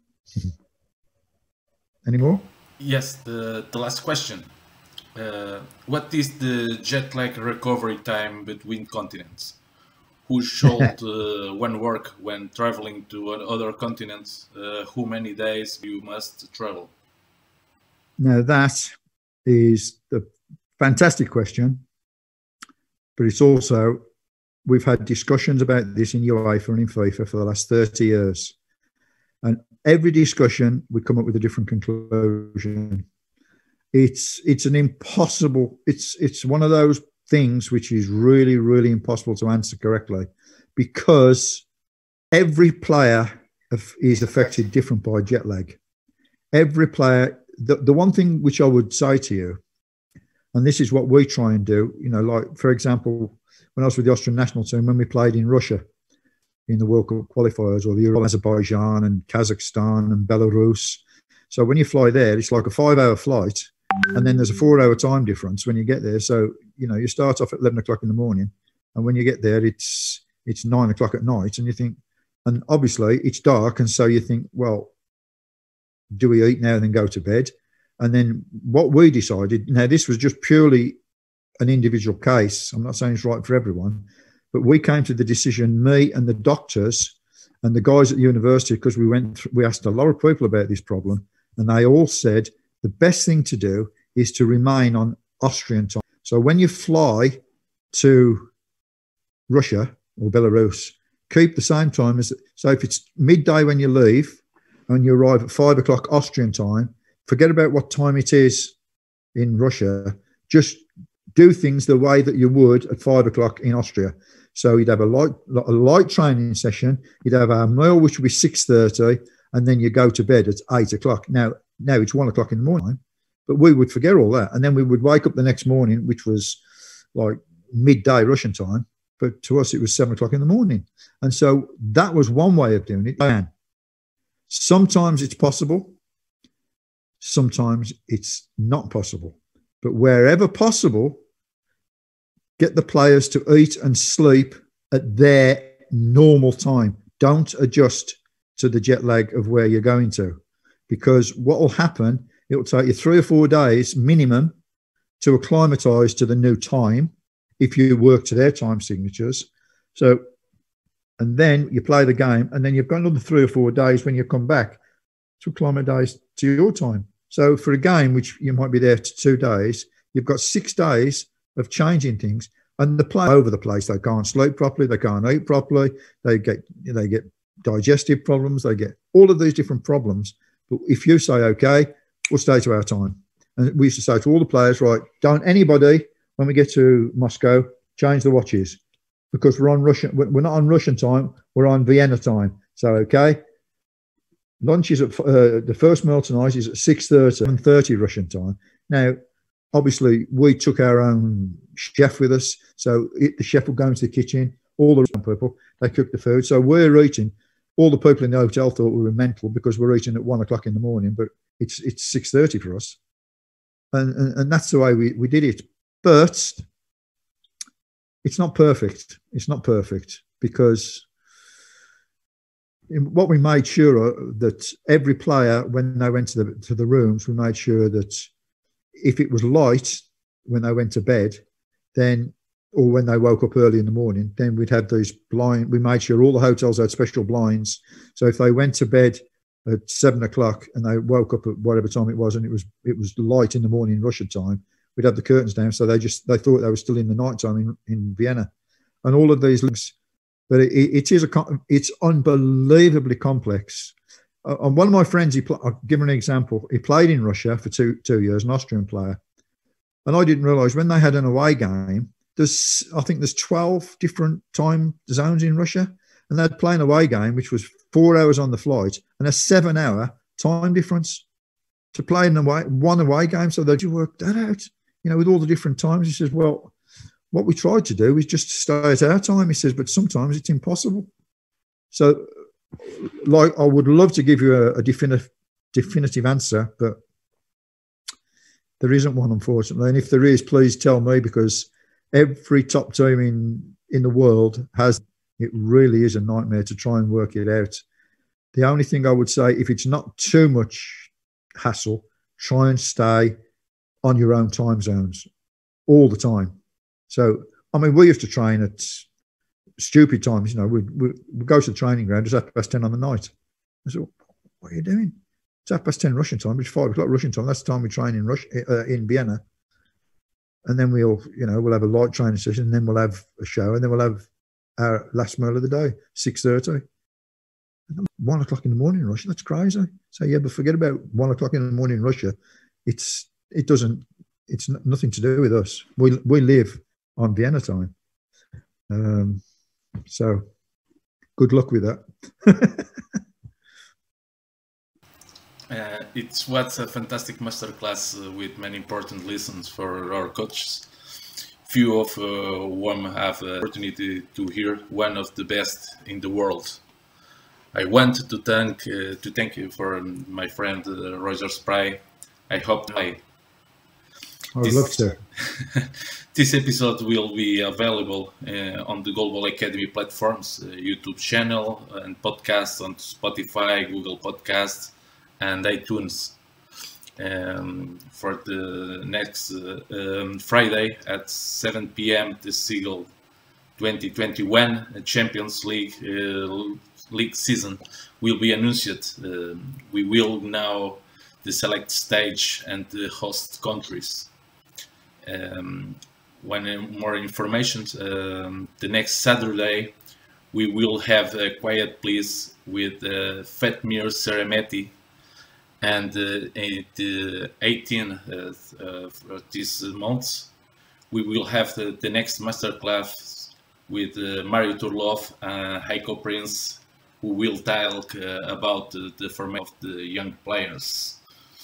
Any more? Yes, the last question. What is the jet lag recovery time between continents? Who should one work when traveling to other continents? How many days you must travel? Now, that is a fantastic question, but it's also, we've had discussions about this in U.E.F.A and in FIFA for the last 30 years. And every discussion, we come up with a different conclusion. It's an impossible, it's one of those things which is really, really impossible to answer correctly, because every player is affected different by jet lag. Every player, the one thing which I would say to you, and this is what we try and do, like, for example, when I was with the Austrian national team, when we played in Russia in the World Cup qualifiers, or the Euro, Azerbaijan and Kazakhstan and Belarus. So when you fly there, it's like a 5-hour flight, and then there's a 4-hour time difference when you get there. So, you start off at 11 o'clock in the morning, and when you get there, it's 9 o'clock at night, and you think, and obviously it's dark, and so you think, well, do we eat now and then go to bed? And then what we decided, now this was just purely an individual case. I'm not saying it's right for everyone, but we came to the decision, me and the doctors and the guys at the university, because we asked a lot of people about this problem, and they all said the best thing to do is to remain on Austrian time. So when you fly to Russia or Belarus, keep the same time as, so if it's midday when you leave and you arrive at 5 o'clock Austrian time, forget about what time it is in Russia. Just do things the way that you would at 5 o'clock in Austria. So you'd have a light training session, you'd have a meal, which would be 6:30, and then you go to bed at 8 o'clock. Now it's 1 o'clock in the morning, but we would forget all that. And then we would wake up the next morning, which was like midday Russian time, but to us it was 7 o'clock in the morning. And so that was one way of doing it. And sometimes it's possible, sometimes it's not possible. But wherever possible, get the players to eat and sleep at their normal time. Don't adjust to the jet lag of where you're going to, because what will happen, it will take you 3 or 4 days minimum to acclimatise to the new time if you work to their time signatures. So, and then you play the game, and then you've got another 3 or 4 days when you come back to acclimatise to your time. So for a game which you might be there for 2 days, you've got 6 days of changing things, and the play over the place. They can't sleep properly, they can't eat properly, they get digestive problems, they get all of these different problems. But if you say, okay, we'll stay to our time. And we used to say to all the players, right, don't anybody, when we get to Moscow, change the watches, because we're not on Russian time, we're on Vienna time. So, okay, lunch is at, the first meal tonight is at 6:30, 7:30 Russian time. Now, obviously, we took our own chef with us. So the chef will go into the kitchen, all the people, they cook the food. So we're eating. All the people in the hotel thought we were mental because we're eating at 1 o'clock in the morning, but it's 6:30 for us. And that's the way we did it. But it's not perfect. It's not perfect, because what we made sure that every player, when they went to the rooms, we made sure that if it was light when they went to bed, then, or when they woke up early in the morning, then we'd have these blind. We made sure all the hotels had special blinds. So if they went to bed at 7 o'clock and they woke up at whatever time it was, and it was light in the morning Russian time, we'd have the curtains down. So they thought they were still in the night time in Vienna, and all of these links. But it's unbelievably complex. And one of my friends, I'll give him an example. He played in Russia for two years, an Austrian player. And I didn't realise when they had an away game, I think there's 12 different time zones in Russia. And they'd play an away game, which was 4 hours on the flight and a 7-hour time difference to play one away game. So they'd work that out, with all the different times. He says, well, what we tried to do is just stay at our time. He says, but sometimes it's impossible. So, I would love to give you a definitive answer, but there isn't one, unfortunately. And if there is, please tell me, because every top team in the world has. It really is a nightmare to try and work it out. The only thing I would say, if it's not too much hassle, try and stay on your own time zones all the time. So, we used to train at stupid times. We'd go to the training ground, it's 10:30 on the night. I said, what are you doing? It's 10:30 Russian time, it's 5 o'clock Russian time. That's the time we train in Vienna. And then we'll have a light training session, and then we'll have a show, and then we'll have our last meal of the day, 6:30. 1 o'clock in the morning in Russia, that's crazy. So, yeah, but forget about 1 o'clock in the morning in Russia. It's nothing to do with us. We live on Vienna time. So good luck with that. It was a fantastic masterclass with many important lessons for our coaches. Few of whom have the opportunity to hear one of the best in the world. I want to thank you for my friend Roger Spry. I hope I'd love to. This episode will be available on the Global Academy platforms, YouTube channel and podcasts on Spotify, Google Podcasts, and iTunes. for the next Friday at 7 p.m. the Seagull 2021 Champions League season will be announced. We will know the select stage and the host countries. When more information, the next Saturday we will have a Quiet Please with Fatmir Seremeti, and the 18th of this month we will have the next Masterclass with Mario Turlov and Heiko Prince, who will talk about the formation of the young players.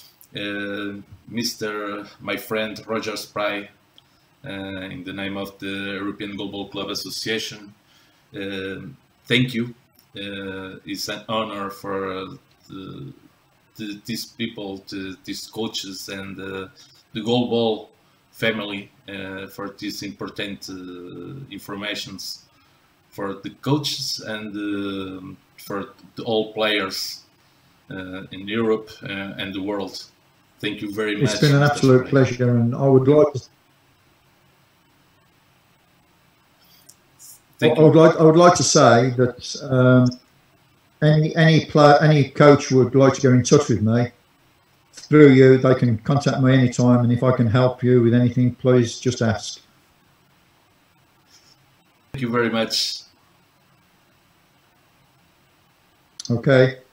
My friend Roger Spry, in the name of the European Global Club Association, thank you. It's an honor for these people, these coaches, and the Global family for these important informations for the coaches and for all players in Europe and the world. Thank you very much. It's been an absolute pleasure, and I would like to. I would like to say that any coach would like to get in touch with me through you. They can contact me anytime, and if I can help you with anything, please just ask. Thank you very much. Okay.